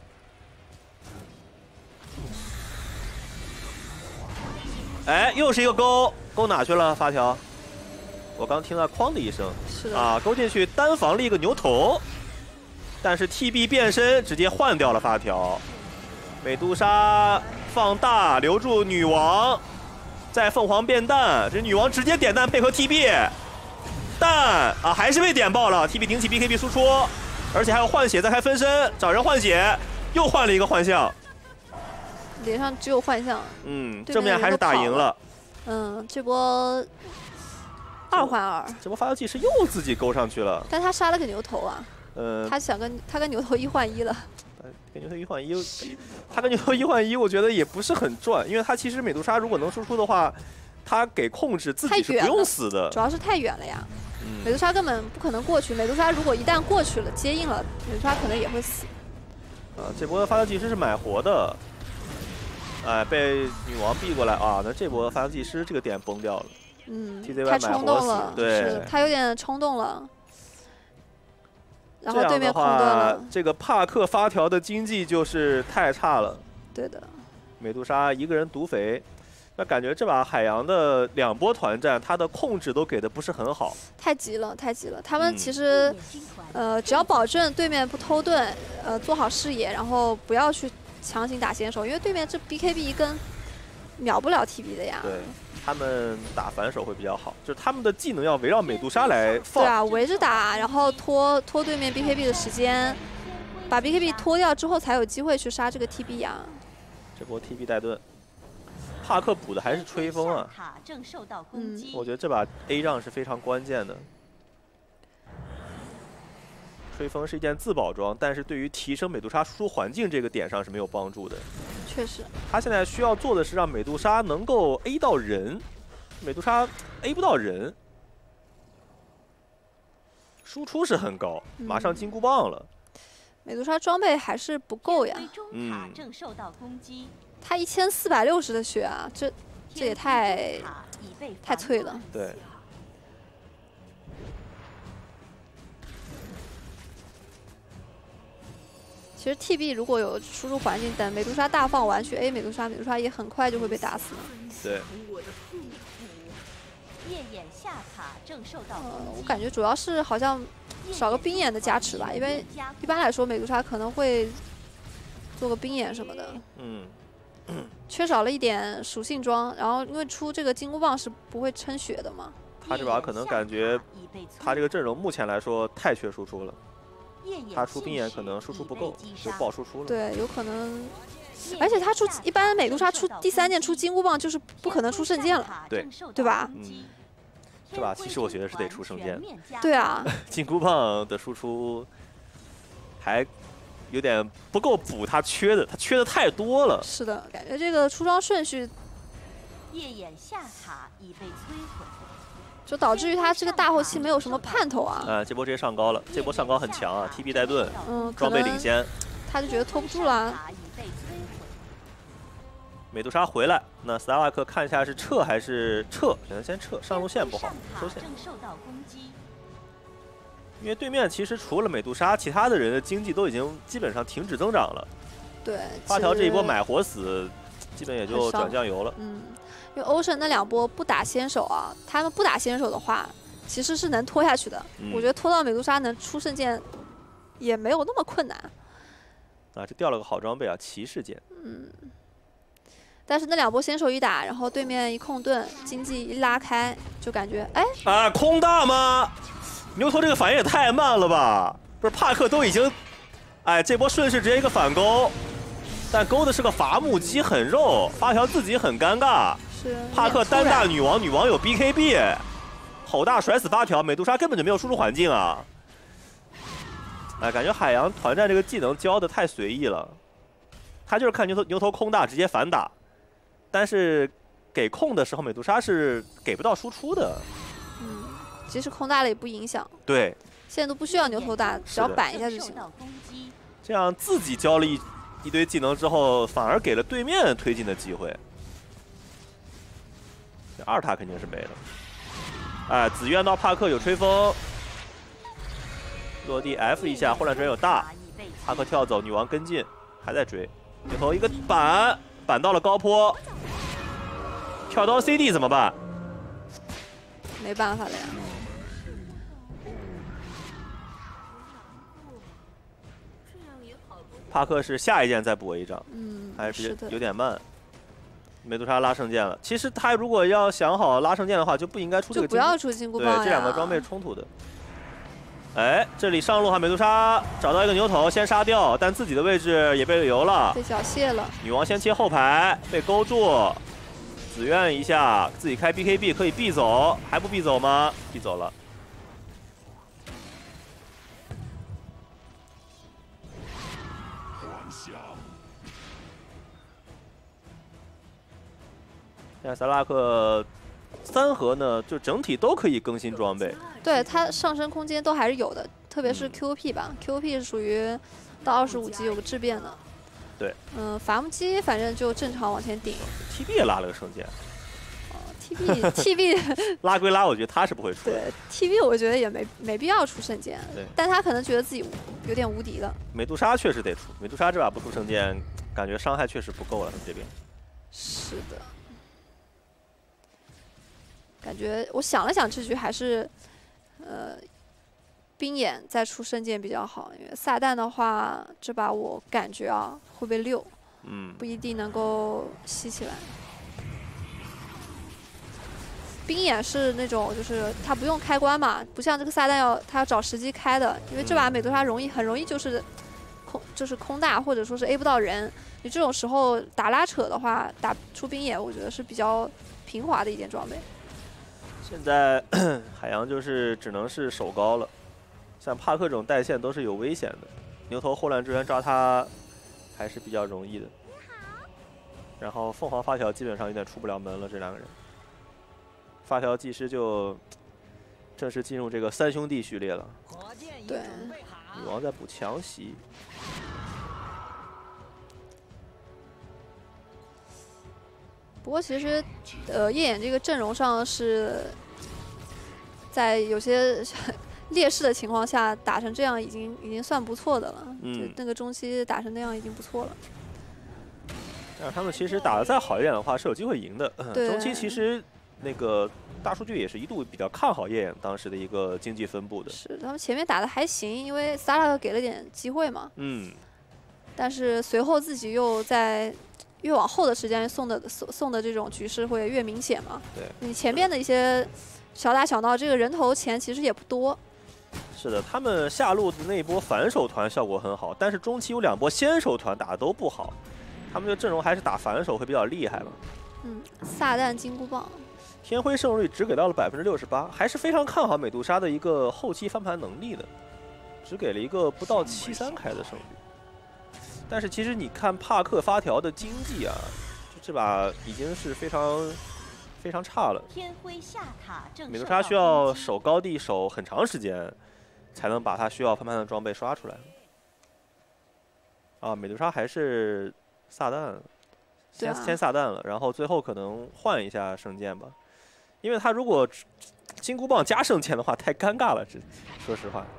哎，又是一个勾，勾哪去了？发条，我刚听到哐的一声， 是的啊，勾进去单防了一个牛头，但是 T B 变身直接换掉了发条。美杜莎放大留住女王，在凤凰变蛋，这女王直接点蛋配合 T B， 但啊还是被点爆了 ，T B 顶起 B K B 输出，而且还有换血再开分身，找人换血，又换了一个幻象。 脸上只有幻象。 嗯，正面还是打赢了。 嗯，这波二换二。 这波发条技师又自己勾上去了。 但他杀了个牛头啊。 嗯。 他想跟他跟牛头一换一了。 跟牛头一换一，他跟牛头一换一，我觉得也不是很赚，因为他其实美杜莎如果能输出的话，他给控制自己是不用死的。 主要是太远了呀。 嗯、 美杜莎根本不可能过去。美杜莎如果一旦过去了，接应了，美杜莎可能也会死。 啊，这波的发条技师是买活的。哎，被女王逼过来啊！那这波发条技师这个点崩掉了。 嗯， T Z Y 太冲动了， 对， 他有点冲动了。然后对面空断了。这个帕克发条的经济就是太差了。 对的。 美杜莎一个人独肥，那感觉这把海洋的两波团战，他的控制都给的不是很好。 太急了，太急了。他们其实，嗯、呃，只要保证对面不偷盾，呃，做好视野，然后不要去。强行打先手，因为对面这 B K B 一根秒不了 T B 的呀。 对，他们打反手会比较好，就是他们的技能要围绕美杜莎来放。 对啊，围着打，然后拖拖对面 B K B 的时间，把 B K B 拖掉之后才有机会去杀这个 T B 呀。 这波 T B 带盾，帕克补的还是吹风啊。 嗯， 我觉得这把 A 让是非常关键的。吹风是一件自保装，但是对于提升美杜莎输出环境这个点上是没有帮助的。 确实， 他现在需要做的是让美杜莎能够 A 到人，美杜莎 A 不到人，输出是很高，马上金箍棒了。 嗯、美杜莎装备还是不够呀。 嗯， 他一千四百六十的血啊，这这也太太脆了。 对。 其实 T B 如果有输出环境，等美杜莎大放完去 A 美杜莎，美杜莎也很快就会被打死了。 对。 呃，我感觉主要是好像少个冰眼的加持吧，因为一般来说美杜莎可能会做个冰眼什么的。 嗯。 缺少了一点属性装，然后因为出这个金箍棒是不会撑血的嘛。 他这把可能感觉他这个阵容目前来说太缺输出了。他出冰眼可能输出不够，就爆输出了。 对，有可能。而且他出一般美杜莎出第三件出金箍棒就是不可能出圣剑了， 对对吧？ 嗯，这把其实我觉得是得出圣剑。 对啊， 金箍棒的输出还有点不够补他缺的，他缺的太多了。 是的，感觉这个出装顺序， 夜眼下塔已被摧毁。 就导致于他这个大后期没有什么盼头啊！ 啊，这波直接上高了，这波上高很强啊 ！T B 带盾， 嗯， 装备领先， 他就觉得拖不住了。 美杜莎回来，那斯达拉克看一下是撤还是撤？选择先撤，上路线不好，收线。因为对面其实除了美杜莎，其他的人的经济都已经基本上停止增长了。 对， 发条这一波买活死，基本也就转酱油了。 嗯。因为 Ocean 那两波不打先手啊，他们不打先手的话，其实是能拖下去的。嗯、我觉得拖到美杜莎能出圣剑，也没有那么困难。 啊，这掉了个好装备啊，骑士剑。 嗯。但是那两波先手一打，然后对面一控盾，经济一拉开，就感觉哎。 啊，空大吗？牛头这个反应也太慢了吧！不是帕克都已经，哎，这波顺势直接一个反勾。但勾的是个伐木机，很肉，发条自己很尴尬。 是帕克单大女王，女王有 B K B， 吼大甩死发条，美杜莎根本就没有输出环境啊！哎，感觉海洋团战这个技能教的太随意了，他就是看牛头牛头空大直接反打，但是给控的时候美杜莎是给不到输出的。 嗯，即使空大了也不影响。 对， 现在都不需要牛头大，只要板一下就行。 这样自己教了一。一堆技能之后，反而给了对面推进的机会。这二塔肯定是没了。哎，紫苑到帕克有吹风，落地 F 一下，混乱之源有大，帕克跳走，女王跟进，还在追，最后一个板板到了高坡，跳刀 C D 怎么办？ 没办法了呀。 帕克是下一件再补我一掌， 嗯， 还是的有点慢。 美杜莎拉圣剑了。其实他如果要想好拉圣剑的话，就不应该出这个。 就不要出金箍棒呀。 对，这两个装备冲突的。哎，这里上路哈，美杜莎找到一个牛头，先杀掉，但自己的位置也被留了， 被缴械了。 女王先切后排，被勾住。紫苑一下，自己开 B K B 可以避走，还不避走吗？避走了。 现在萨拉克三盒呢，就整体都可以更新装备， 对它上升空间都还是有的，特别是 Q O P 吧、嗯、，Q O P 是属于到二十五级有个质变的。 对， 嗯，伐木机反正就正常往前顶。 T B 也拉了个圣剑。 哦 ，T B T B 拉归拉，我觉得他是不会出。 对 ，T B 我觉得也没没必要出圣剑， 对， 但他可能觉得自己有点无敌了。 美杜莎确实得出，美杜莎这把不出圣剑，感觉伤害确实不够了，他们这边。 是的。 感觉我想了想，这局还是，呃，冰眼再出圣剑比较好，因为撒旦的话，这把我感觉啊会被溜， 嗯， 不一定能够吸起来。冰眼是那种就是它不用开关嘛，不像这个撒旦要它要找时机开的，因为这把美杜莎容易很容易就是空就是空大或者说是 A 不到人，你这种时候打拉扯的话，打出冰眼我觉得是比较平滑的一件装备。 现在海洋就是只能是手高了，像帕克这种带线都是有危险的，牛头后乱支援抓他还是比较容易的。然后凤凰发条基本上有点出不了门了，这两个人。发条技师就正式进入这个三兄弟序列了。 对， 女王在补强袭。 不过其实，呃，夜眼这个阵容上是在有些劣势的情况下打成这样，已经已经算不错的了。嗯，那个中期打成那样已经不错了。 但是他们其实打得再好一点的话，是有机会赢的。 对， 中期其实那个大数据也是一度比较看好夜眼当时的一个经济分布的。 是，他们前面打得还行，因为萨拉克给了点机会嘛。 嗯。 但是随后自己又在。 越往后的时间送的送送的这种局势会越明显嘛？ 对， 你前面的一些小打小闹，这个人头钱其实也不多。 是的，他们下路的那一波反手团效果很好，但是中期有两波先手团打得都不好，他们的阵容还是打反手会比较厉害嘛。 嗯，撒旦金箍棒， 天辉胜率只给到了百分之六十八，还是非常看好美杜莎的一个后期翻盘能力的，只给了一个不到七三开的胜率。 但是其实你看帕克发条的经济啊，这把已经是非常非常差了。 天辉下塔正美杜莎需要守高地守很长时间，才能把他需要翻盘的装备刷出来。啊，美杜莎还是撒旦，先、啊、先撒旦了，然后最后可能换一下圣剑吧，因为他如果金箍棒加圣剑的话太尴尬了，这说实话。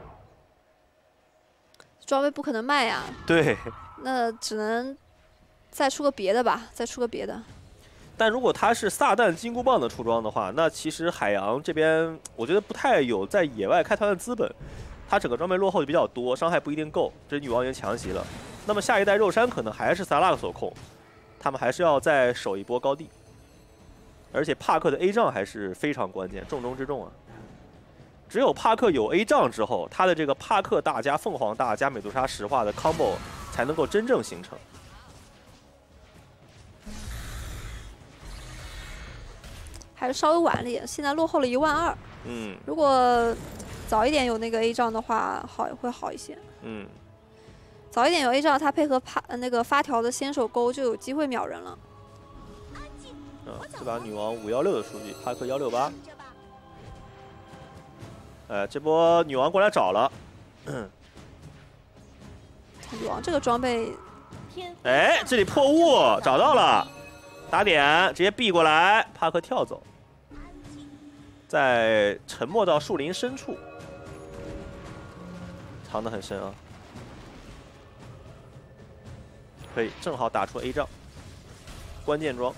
装备不可能卖呀， 对， 那只能再出个别的吧，再出个别的。 但如果他是撒旦金箍棒的出装的话，那其实海洋这边我觉得不太有在野外开团的资本，他整个装备落后就比较多，伤害不一定够。这女王已经强袭了，那么下一代肉山可能还是萨拉克所控，他们还是要再守一波高地，而且帕克的 A 杖还是非常关键，重中之重啊。 只有帕克有 A 杖之后，他的这个帕克大加凤凰大加美杜莎石化的 combo 才能够真正形成。 还是稍微晚了一点，现在落后了一万二。 嗯， 如果早一点有那个 A 杖的话，好会好一些。 嗯， 早一点有 A 杖，他配合帕那个发条的先手钩就有机会秒人了。 嗯，这把女王五幺六的数据，帕克幺六八。 哎，这波女王过来找了。 女王这个装备， 哎，这里破雾找到了，打点直接避过来，帕克跳走，再沉没到树林深处，藏得很深啊。可以，正好打出 A 杖，关键装。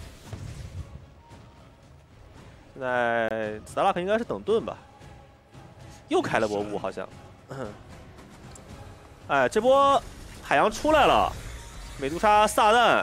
现在萨拉克应该是等盾吧。 又开了波雾，好像。哎，这波海洋出来了，美杜莎、撒旦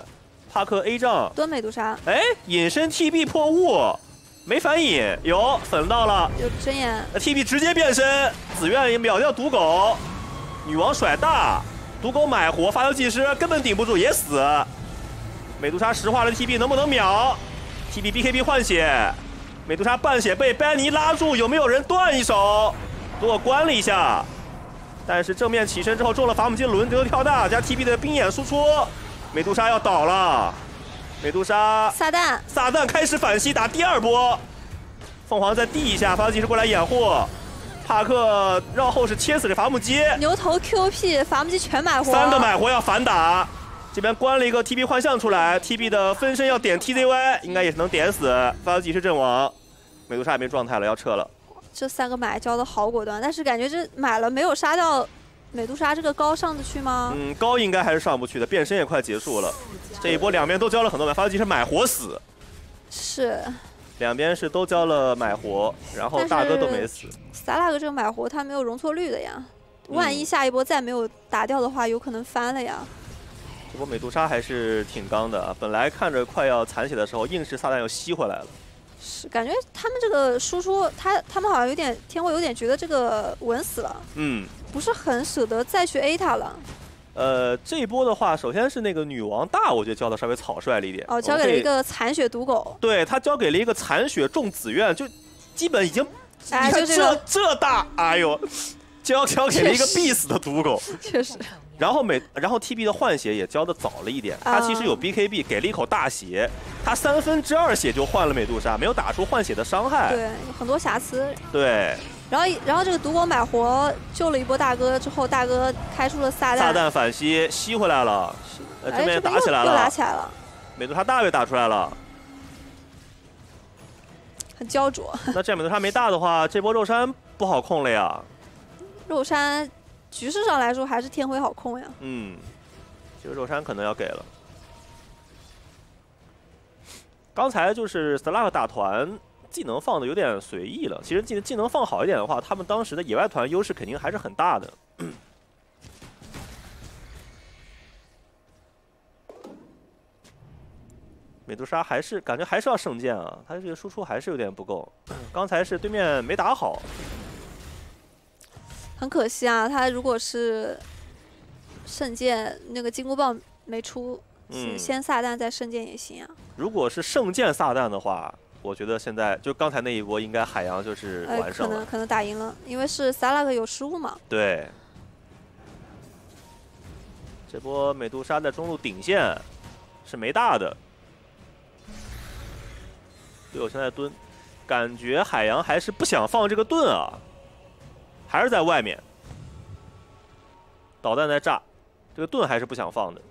帕克 A 杖蹲美杜莎， 哎，隐身 T B 破雾，没反引，有粉到了， 有针眼 ，T B 直接变身，紫苑也秒掉毒狗，女王甩大，毒狗买活，发条技师根本顶不住也死，美杜莎石化了 T B 能不能秒 ？T B B K B 换血，美杜莎半血被班尼拉住，有没有人断一手？毒狗关了一下，但是正面起身之后中了伐木机轮流跳大加 T B 的冰眼输出。美杜莎要倒了，美杜莎撒旦， 撒旦开始反击打第二波，凤凰在地一下，发条技师过来掩护，帕克绕后是切死这伐木机， 牛头 Q P 伐木机全买活， 三个买活要反打，这边关了一个 T B 幻象出来 ，T B 的分身要点 T Z Y， 应该也是能点死，发条技师阵亡，美杜莎也没状态了，要撤了。 这三个买交的好果断，但是感觉这买了没有杀掉。美杜莎这个高上得去吗？ 嗯，高应该还是上不去的，变身也快结束了。这一波两边都交了很多买，发条技师买活死。 是。 两边是都交了买活，然后大哥都没死。 萨拉格这个买活他没有容错率的呀，万一下一波再没有打掉的话，有可能翻了呀。 这波美杜莎还是挺刚的，本来看着快要残血的时候，硬是撒旦又吸回来了。 是，感觉他们这个输出，他他们好像有点天辉有点觉得这个稳死了。 嗯。 不是很舍得再去 A 他了。 呃，这一波的话，首先是那个女王大，我觉得交的稍微草率了一点。 哦，交给了一个残血毒狗。 对他交给了一个残血重紫苑，就基本已经， 哎， 你看就这个这大，哎呦，交交给了一个必死的毒狗。 确实。 然后美，然后 T B 的换血也交的早了一点，他其实有 B K B， 给了一口大血，他三分之二血就换了美杜莎，没有打出换血的伤害。 对，有很多瑕疵。 对。 然后，然后这个毒狗买活救了一波大哥之后，大哥开出了撒旦， 撒旦反吸吸回来了，呃，这边打起来了， 又打起来了， 美杜莎大被打出来了， 很焦灼。 那这美杜莎没大的话，这波肉山不好控了呀。 肉山局势上来说还是天辉好控呀。 嗯，这个肉山可能要给了。刚才就是 Slack 打团。技能放的有点随意了，其实技技能放好一点的话，他们当时的野外团优势肯定还是很大的。美杜莎还是感觉还是要圣剑啊，他这个输出还是有点不够。刚才是对面没打好， 很可惜啊，他如果是圣剑那个金箍棒没出，嗯、先撒旦再圣剑也行啊。 如果是圣剑撒旦的话。我觉得现在就刚才那一波，应该海洋就是完胜了、 呃，可能可能打赢了，因为是萨拉克有失误嘛。 对，这波美杜莎在中路顶线是没大的，队友现在蹲，感觉海洋还是不想放这个盾啊，还是在外面，导弹在炸，这个盾还是不想放的。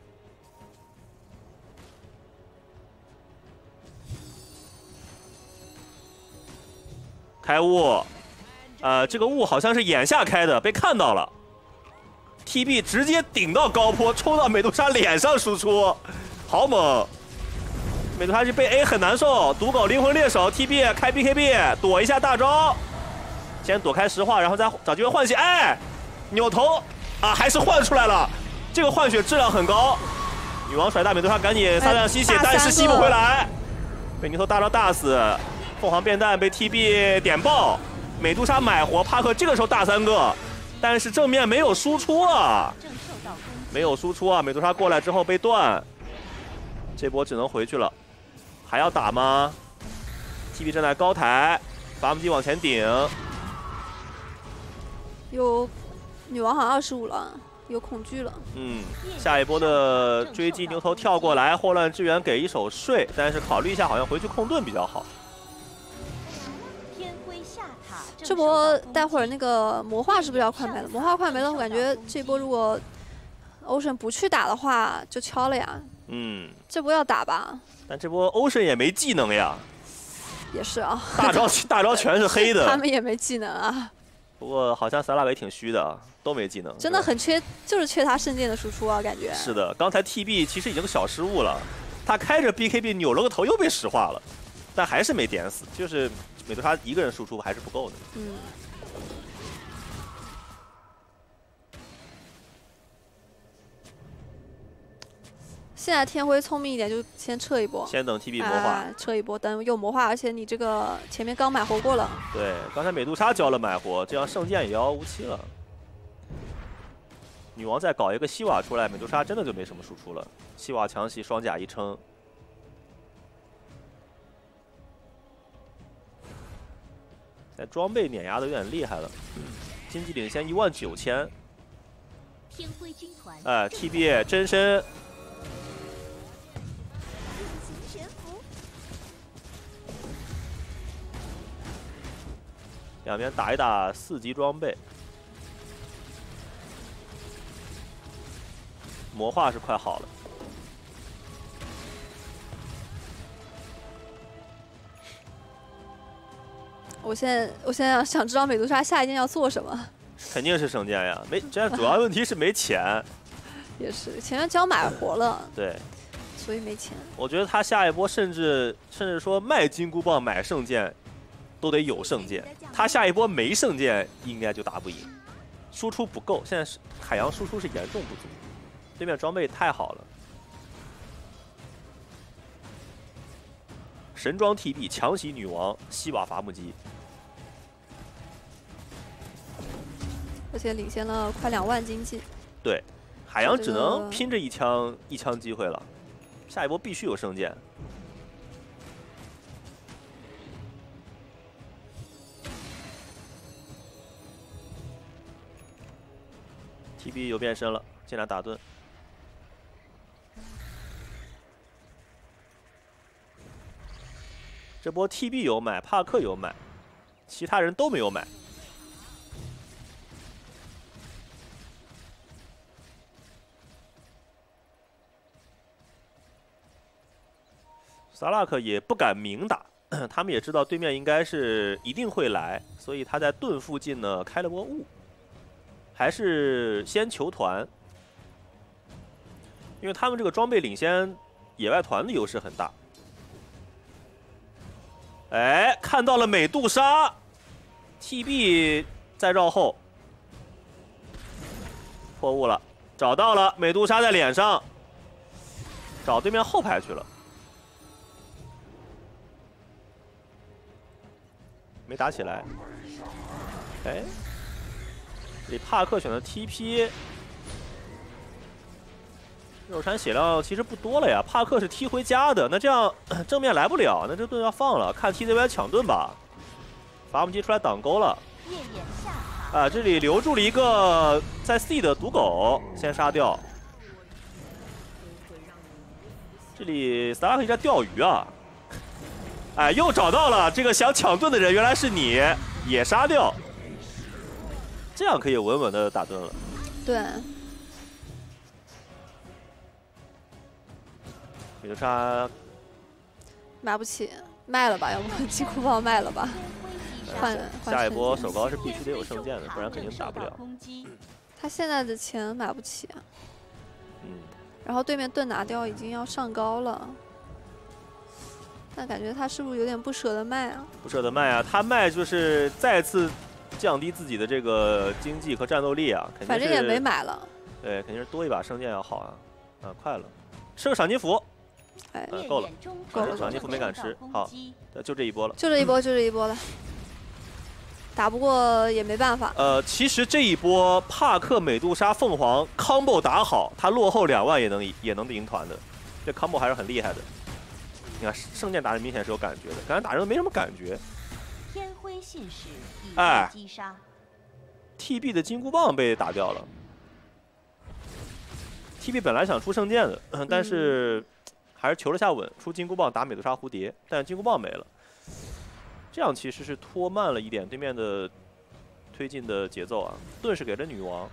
开雾，呃，这个雾好像是眼下开的，被看到了。T B 直接顶到高坡，冲到美杜莎脸上输出，好猛！美杜莎这被 A 很难受，毒狗灵魂猎手 T B 开 B K B 躲一下大招，先躲开石化，然后再找机会换血。哎，扭头啊，还是换出来了，这个换血质量很高。女王甩大美杜莎赶紧撒旦吸血，但是吸不回来，被牛头大招大死。凤凰变蛋被 T B 点爆，美杜莎买活，帕克这个时候大三个，但是正面没有输出啊，没有输出啊！美杜莎过来之后被断，这波只能回去了，还要打吗 ？T B 正在高台，伐木机往前顶， 有女王好像二十五了，有恐惧了。 嗯，下一波的追击牛头跳过来，霍乱支援给一手睡，但是考虑一下，好像回去控盾比较好。 这波待会儿那个魔化是不是要快没了？魔化快没了，我感觉这波如果 Ocean 不去打的话，就敲了呀。 嗯， 这波要打吧？ 但这波 Ocean 也没技能呀。 也是啊， 大招大招全是黑的。 他们也没技能啊。 不过好像萨拉维挺虚的，都没技能。 真的很缺，就是缺他圣剑的输出啊，感觉。 是的，刚才 T B 其实已经小失误了，他开着 B K B 扭了个头，又被石化了，但还是没点死，就是。美杜莎一个人输出还是不够的。 嗯。 现在天辉聪明一点，就先撤一波， 先等 T B 魔化， 呃、撤一波，等有魔化，而且你这个前面刚买活过了。 对，刚才美杜莎交了买活，这样圣剑也遥遥无期了。女王再搞一个西瓦出来，美杜莎真的就没什么输出了。西瓦强袭，双甲一撑。在装备碾压的有点厉害了，经济领先一万九千。 天辉军团， 哎 ，T B 真身。两边打一打四级装备，魔化是快好了。 我现在我现在想知道美杜莎下一件要做什么。 肯定是圣剑呀，没，这主要问题是没钱。 也是，前面交买活了。 对。 所以没钱。 我觉得他下一波甚至甚至说卖金箍棒买圣剑。都得有圣剑，他下一波没圣剑应该就打不赢，输出不够。现在是海洋输出是严重不足，对面装备太好了。神装 T B 强袭女王西瓦伐木机， 而且领先了快两万经济。 对，海洋只能拼这一枪一枪机会了，下一波必须有圣剑。T B 又变身了，进来打盾。这波 T B 有买，帕克有买，其他人都没有买。萨拉克也不敢明打，他们也知道对面应该是一定会来，所以他在盾附近呢开了波雾。还是先求团，因为他们这个装备领先野外团的优势很大。哎，看到了美杜莎 ，T B 在绕后，破雾了，找到了美杜莎在脸上，找对面后排去了，没打起来。哎。这里帕克选的 T P， 肉产血量其实不多了呀。帕克是踢回家的，那这样正面来不了，那这盾要放了，看 T Z Y 抢盾吧。伐木机出来挡钩了，啊，这里留住了一个在 C 的毒狗，先杀掉。这里斯拉克在钓鱼啊，哎，又找到了这个想抢盾的人，原来是你，也杀掉。这样可以稳稳的打盾了。 对。 美杜莎买不起，卖了吧，要不金箍棒卖了吧。换下一波手高是必须得有圣剑的，不然肯定打不了。 他现在的钱买不起啊。 嗯。 然后对面盾拿掉，已经要上高了。但感觉他是不是有点不舍得卖啊？ 不舍得卖啊，他卖就是再次。降低自己的这个经济和战斗力啊，肯定反正也没买了。 对，肯定是多一把圣剑要好啊。啊，快了，吃个赏金符， 哎， 嗯，够了， 够了， 赏金符没敢吃，好，就这一波了， 就这一波，就这一波了。打不过也没办法。 呃，其实这一波帕克、美杜莎、凤凰 combo 打好，他落后两万也能也能赢团的，这 combo 还是很厉害的。你看圣剑打的明显是有感觉的，刚才打人没什么感觉。 天辉信使已哎击杀 ，T B 的金箍棒被打掉了。T B 本来想出圣剑的，嗯、但是还是求了下稳，出金箍棒打美杜莎蝴蝶，但金箍棒没了。这样其实是拖慢了一点对面的推进的节奏啊。盾是给了女王。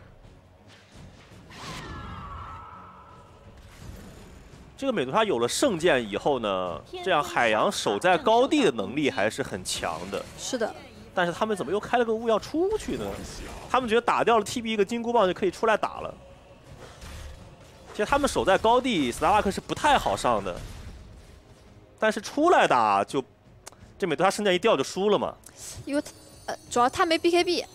这个美杜莎有了圣剑以后呢，这样海洋守在高地的能力还是很强的。 是的。 但是他们怎么又开了个雾要出去呢？他们觉得打掉了 T B 一个金箍棒就可以出来打了。其实他们守在高地，斯拉瓦克是不太好上的。但是出来打就，这美杜莎圣剑一掉就输了嘛。 因为他呃，主要他没 B K B。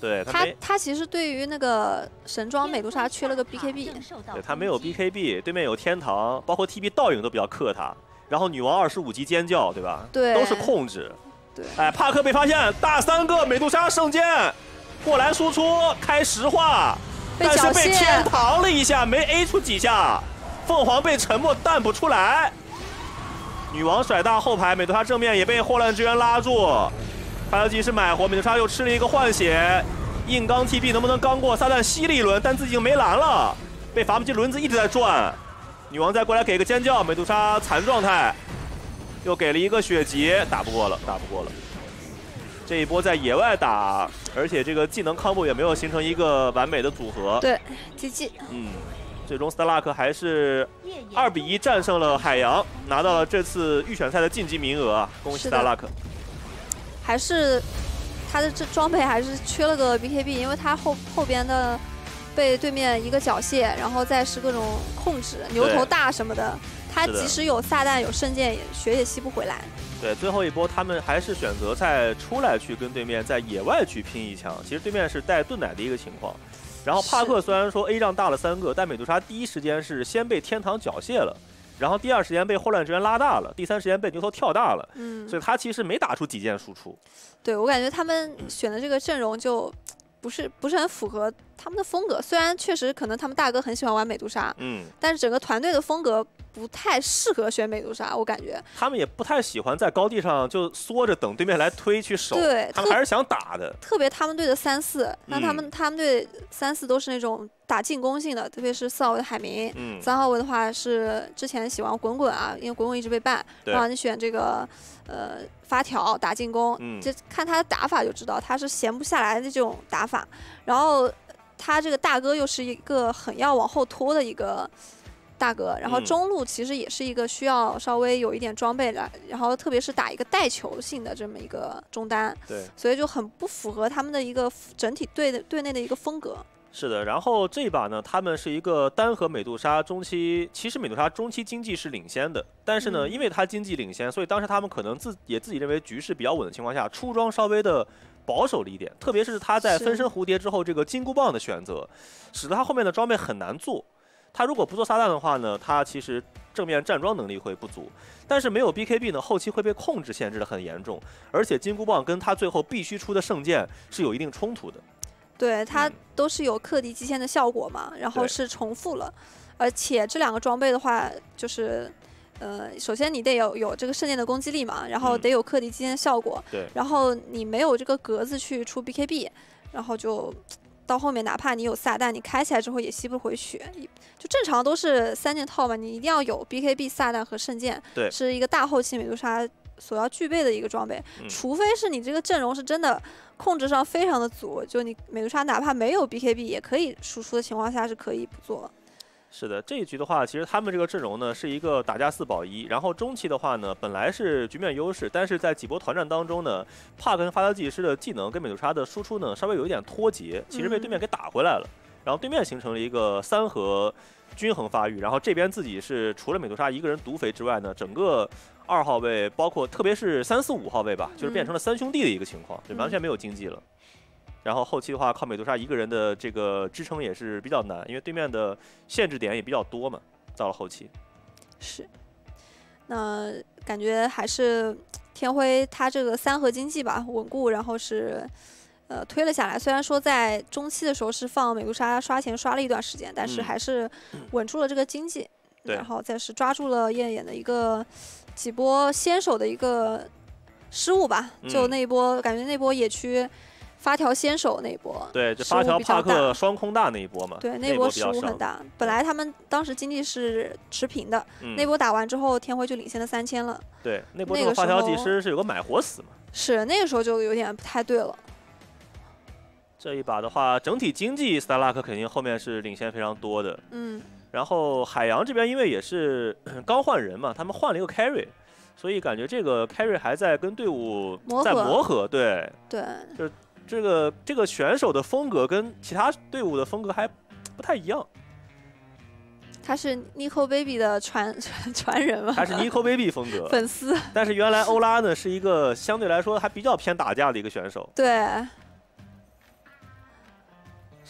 对他他其实对于那个神装美杜莎缺了个 B K B， 对他没有 B K B， 对面有天堂，包括 T B 倒影都比较克他。然后女王二十五级尖叫，对吧？ 对， 都是控制。 对， 哎，帕克被发现，大三个美杜莎圣剑过来输出开石化，但是被天堂了一下，没 A 出几下。凤凰被沉默弹不出来。女王甩大后排，美杜莎正面也被霍乱之源拉住。发条技师买活，美杜莎又吃了一个换血，硬刚 T B 能不能刚过？撒旦吸了一轮，但自己已经没蓝了，被伐木机轮子一直在转。女王再过来给个尖叫，美杜莎残状态，又给了一个血级，打不过了，打不过了。这一波在野外打，而且这个技能 combo 也没有形成一个完美的组合。 对 ，G G。 嗯，最终 Starluck 还是二比一战胜了海洋，拿到了这次预选赛的晋级名额，恭喜 Starluck。 还是他的这装备还是缺了个 B K B， 因为他后后边的。被对面一个缴械，然后再是各种控制，牛头大什么的，他即使有撒旦有圣剑，血也吸不回来。 对，最后一波他们还是选择再出来去跟对面在野外去拼一枪。其实对面是带盾奶的一个情况。然后帕克虽然说 A 仗大了三个，但美杜莎第一时间是先被天堂缴械了，然后第二时间被霍乱之源拉大了，第三时间被牛头跳大了。嗯，所以他其实没打出几件输出。 对，我感觉他们选的这个阵容就。不是不是很符合他们的风格，虽然确实可能他们大哥很喜欢玩美杜莎，嗯，但是整个团队的风格不太适合选美杜莎，我感觉他们也不太喜欢在高地上就缩着等对面来推去守， 对， 他们还是想打的。 特别他们队的三四，那他们、嗯、他们队三四都是那种打进攻性的，特别是四号位的海明，嗯，三号位的话是之前喜欢滚滚啊，因为滚滚一直被ban，然后你选这个呃。发条打进攻，嗯、就看他的打法就知道他是闲不下来的这种打法。然后他这个大哥又是一个很要往后拖的一个大哥，然后中路其实也是一个需要稍微有一点装备的，然后特别是打一个带球性的这么一个中单， 对， 所以就很不符合他们的一个整体队的队内的一个风格。 是的，然后这一把呢，他们是一个单核美杜莎中期，其实美杜莎中期经济是领先的，但是呢，嗯、因为他经济领先，所以当时他们可能自也自己认为局势比较稳的情况下，出装稍微的保守了一点，特别是他在分身蝴蝶之后这个金箍棒的选择，使得他后面的装备很难做。他如果不做撒旦的话呢，他其实正面站桩能力会不足，但是没有 B K B 呢，后期会被控制限制的很严重，而且金箍棒跟他最后必须出的圣剑是有一定冲突的。 对，它都是有克敌极限的效果嘛，然后是重复了，而且这两个装备的话，就是呃，首先你得有有这个圣剑的攻击力嘛，然后得有克敌极限效果， 对， 然后你没有这个格子去出 B K B， 然后就到后面哪怕你有撒旦，你开起来之后也吸不回血，就正常都是三件套嘛，你一定要有 B K B、撒旦和圣剑， 对， 是一个大后期美杜莎所要具备的一个装备，嗯、除非是你这个阵容是真的控制上非常的足，就你美杜莎哪怕没有 B K B 也可以输出的情况下是可以不做。 是的，这一局的话，其实他们这个阵容呢是一个打架四保一，然后中期的话呢本来是局面优势，但是在几波团战当中呢，帕跟发条技师的技能跟美杜莎的输出呢稍微有一点脱节，其实被对面给打回来了，嗯、然后对面形成了一个三核均衡发育，然后这边自己是除了美杜莎一个人独肥之外呢，整个二号位包括特别是三四五号位吧，就是变成了三兄弟的一个情况，就完全没有经济了。然后后期的话，靠美杜莎一个人的这个支撑也是比较难，因为对面的限制点也比较多嘛。到了后期， 是，那感觉还是天辉他这个三核经济吧稳固，然后是呃推了下来。虽然说在中期的时候是放美杜莎刷钱刷了一段时间，但是还是稳住了这个经济。 嗯、 然后再是抓住了燕燕的一个几波先手的一个失误吧， 嗯、 就那一波感觉那波野区。发条先手那一波， 对，这发条帕克双空大那一波嘛， 对，那波失误很大。本来他们当时经济是持平的，嗯、那波打完之后，天辉就领先了三千了。 对，那波这个发条技师是有个买活死嘛。 是那个时候就有点不太对了。 这一把的话，整体经济 Starluck 肯定后面是领先非常多的。 嗯。 然后海洋这边因为也是刚换人嘛，他们换了一个 carry。所以感觉这个 carry 还在跟队伍在磨合，对对， 就这个这个选手的风格跟其他队伍的风格还不太一样。 他是 Nico Baby 的传传传人吗？ 他是 Nico Baby 风格粉丝。 但是原来欧拉呢是一个相对来说还比较偏打架的一个选手。 对。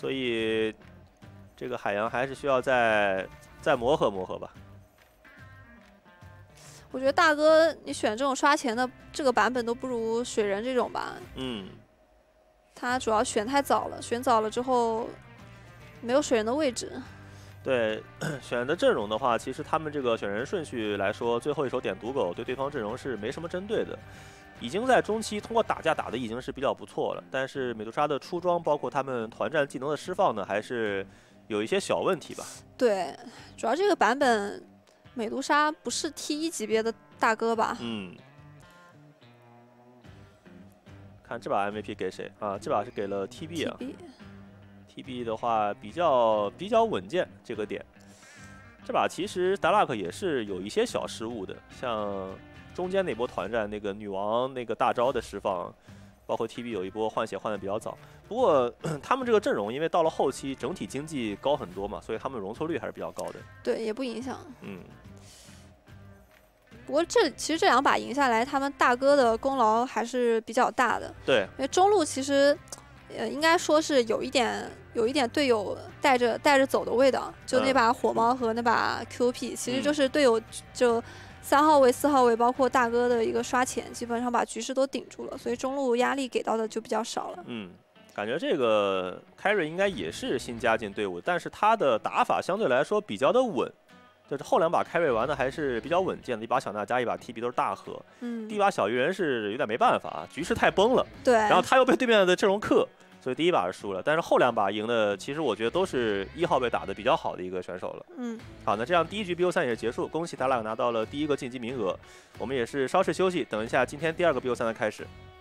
所以这个海洋还是需要再再磨合磨合吧。 我觉得大哥，你选这种刷钱的这个版本都不如水人这种吧。 嗯。 他主要选太早了，选早了之后没有水人的位置。 对，选的阵容的话，其实他们这个选人顺序来说，最后一手点毒狗对对方阵容是没什么针对的，已经在中期通过打架打的已经是比较不错了。但是美杜莎的出装，包括他们团战技能的释放呢，还是有一些小问题吧。 对，主要这个版本。美杜莎不是 T 一级别的大哥吧？ 嗯，看这把 M V P 给谁啊？这把是给了 T B 啊。 T B, T B 的话比较比较稳健这个点。这把其实达拉克也是有一些小失误的，像中间那波团战那个女王那个大招的释放。包括 T B 有一波换血换的比较早，不过他们这个阵容因为到了后期整体经济高很多嘛，所以他们容错率还是比较高的。 对，也不影响。 嗯。 不过这其实这两把赢下来，他们大哥的功劳还是比较大的。 对。 因为中路其实，呃，应该说是有一点有一点队友带着带着走的味道，就那把火猫和那把 Q P，、嗯、其实就是队友就。三号位、四号位，包括大哥的一个刷钱，基本上把局势都顶住了，所以中路压力给到的就比较少了。 嗯，感觉这个凯瑞应该也是新加进队伍，但是他的打法相对来说比较的稳，就是后两把凯瑞玩的还是比较稳健的，一把小娜加一把 T B 都是大河。 嗯， 第一把小鱼人是有点没办法，局势太崩了。 对。 然后他又被对面的阵容克。所以第一把是输了，但是后两把赢的，其实我觉得都是一号位打的比较好的一个选手了。 嗯， 好，那这样第一局 B O 三也是结束，恭喜达拉克拿到了第一个晋级名额。我们也是稍事休息，等一下今天第二个 B O 三的开始。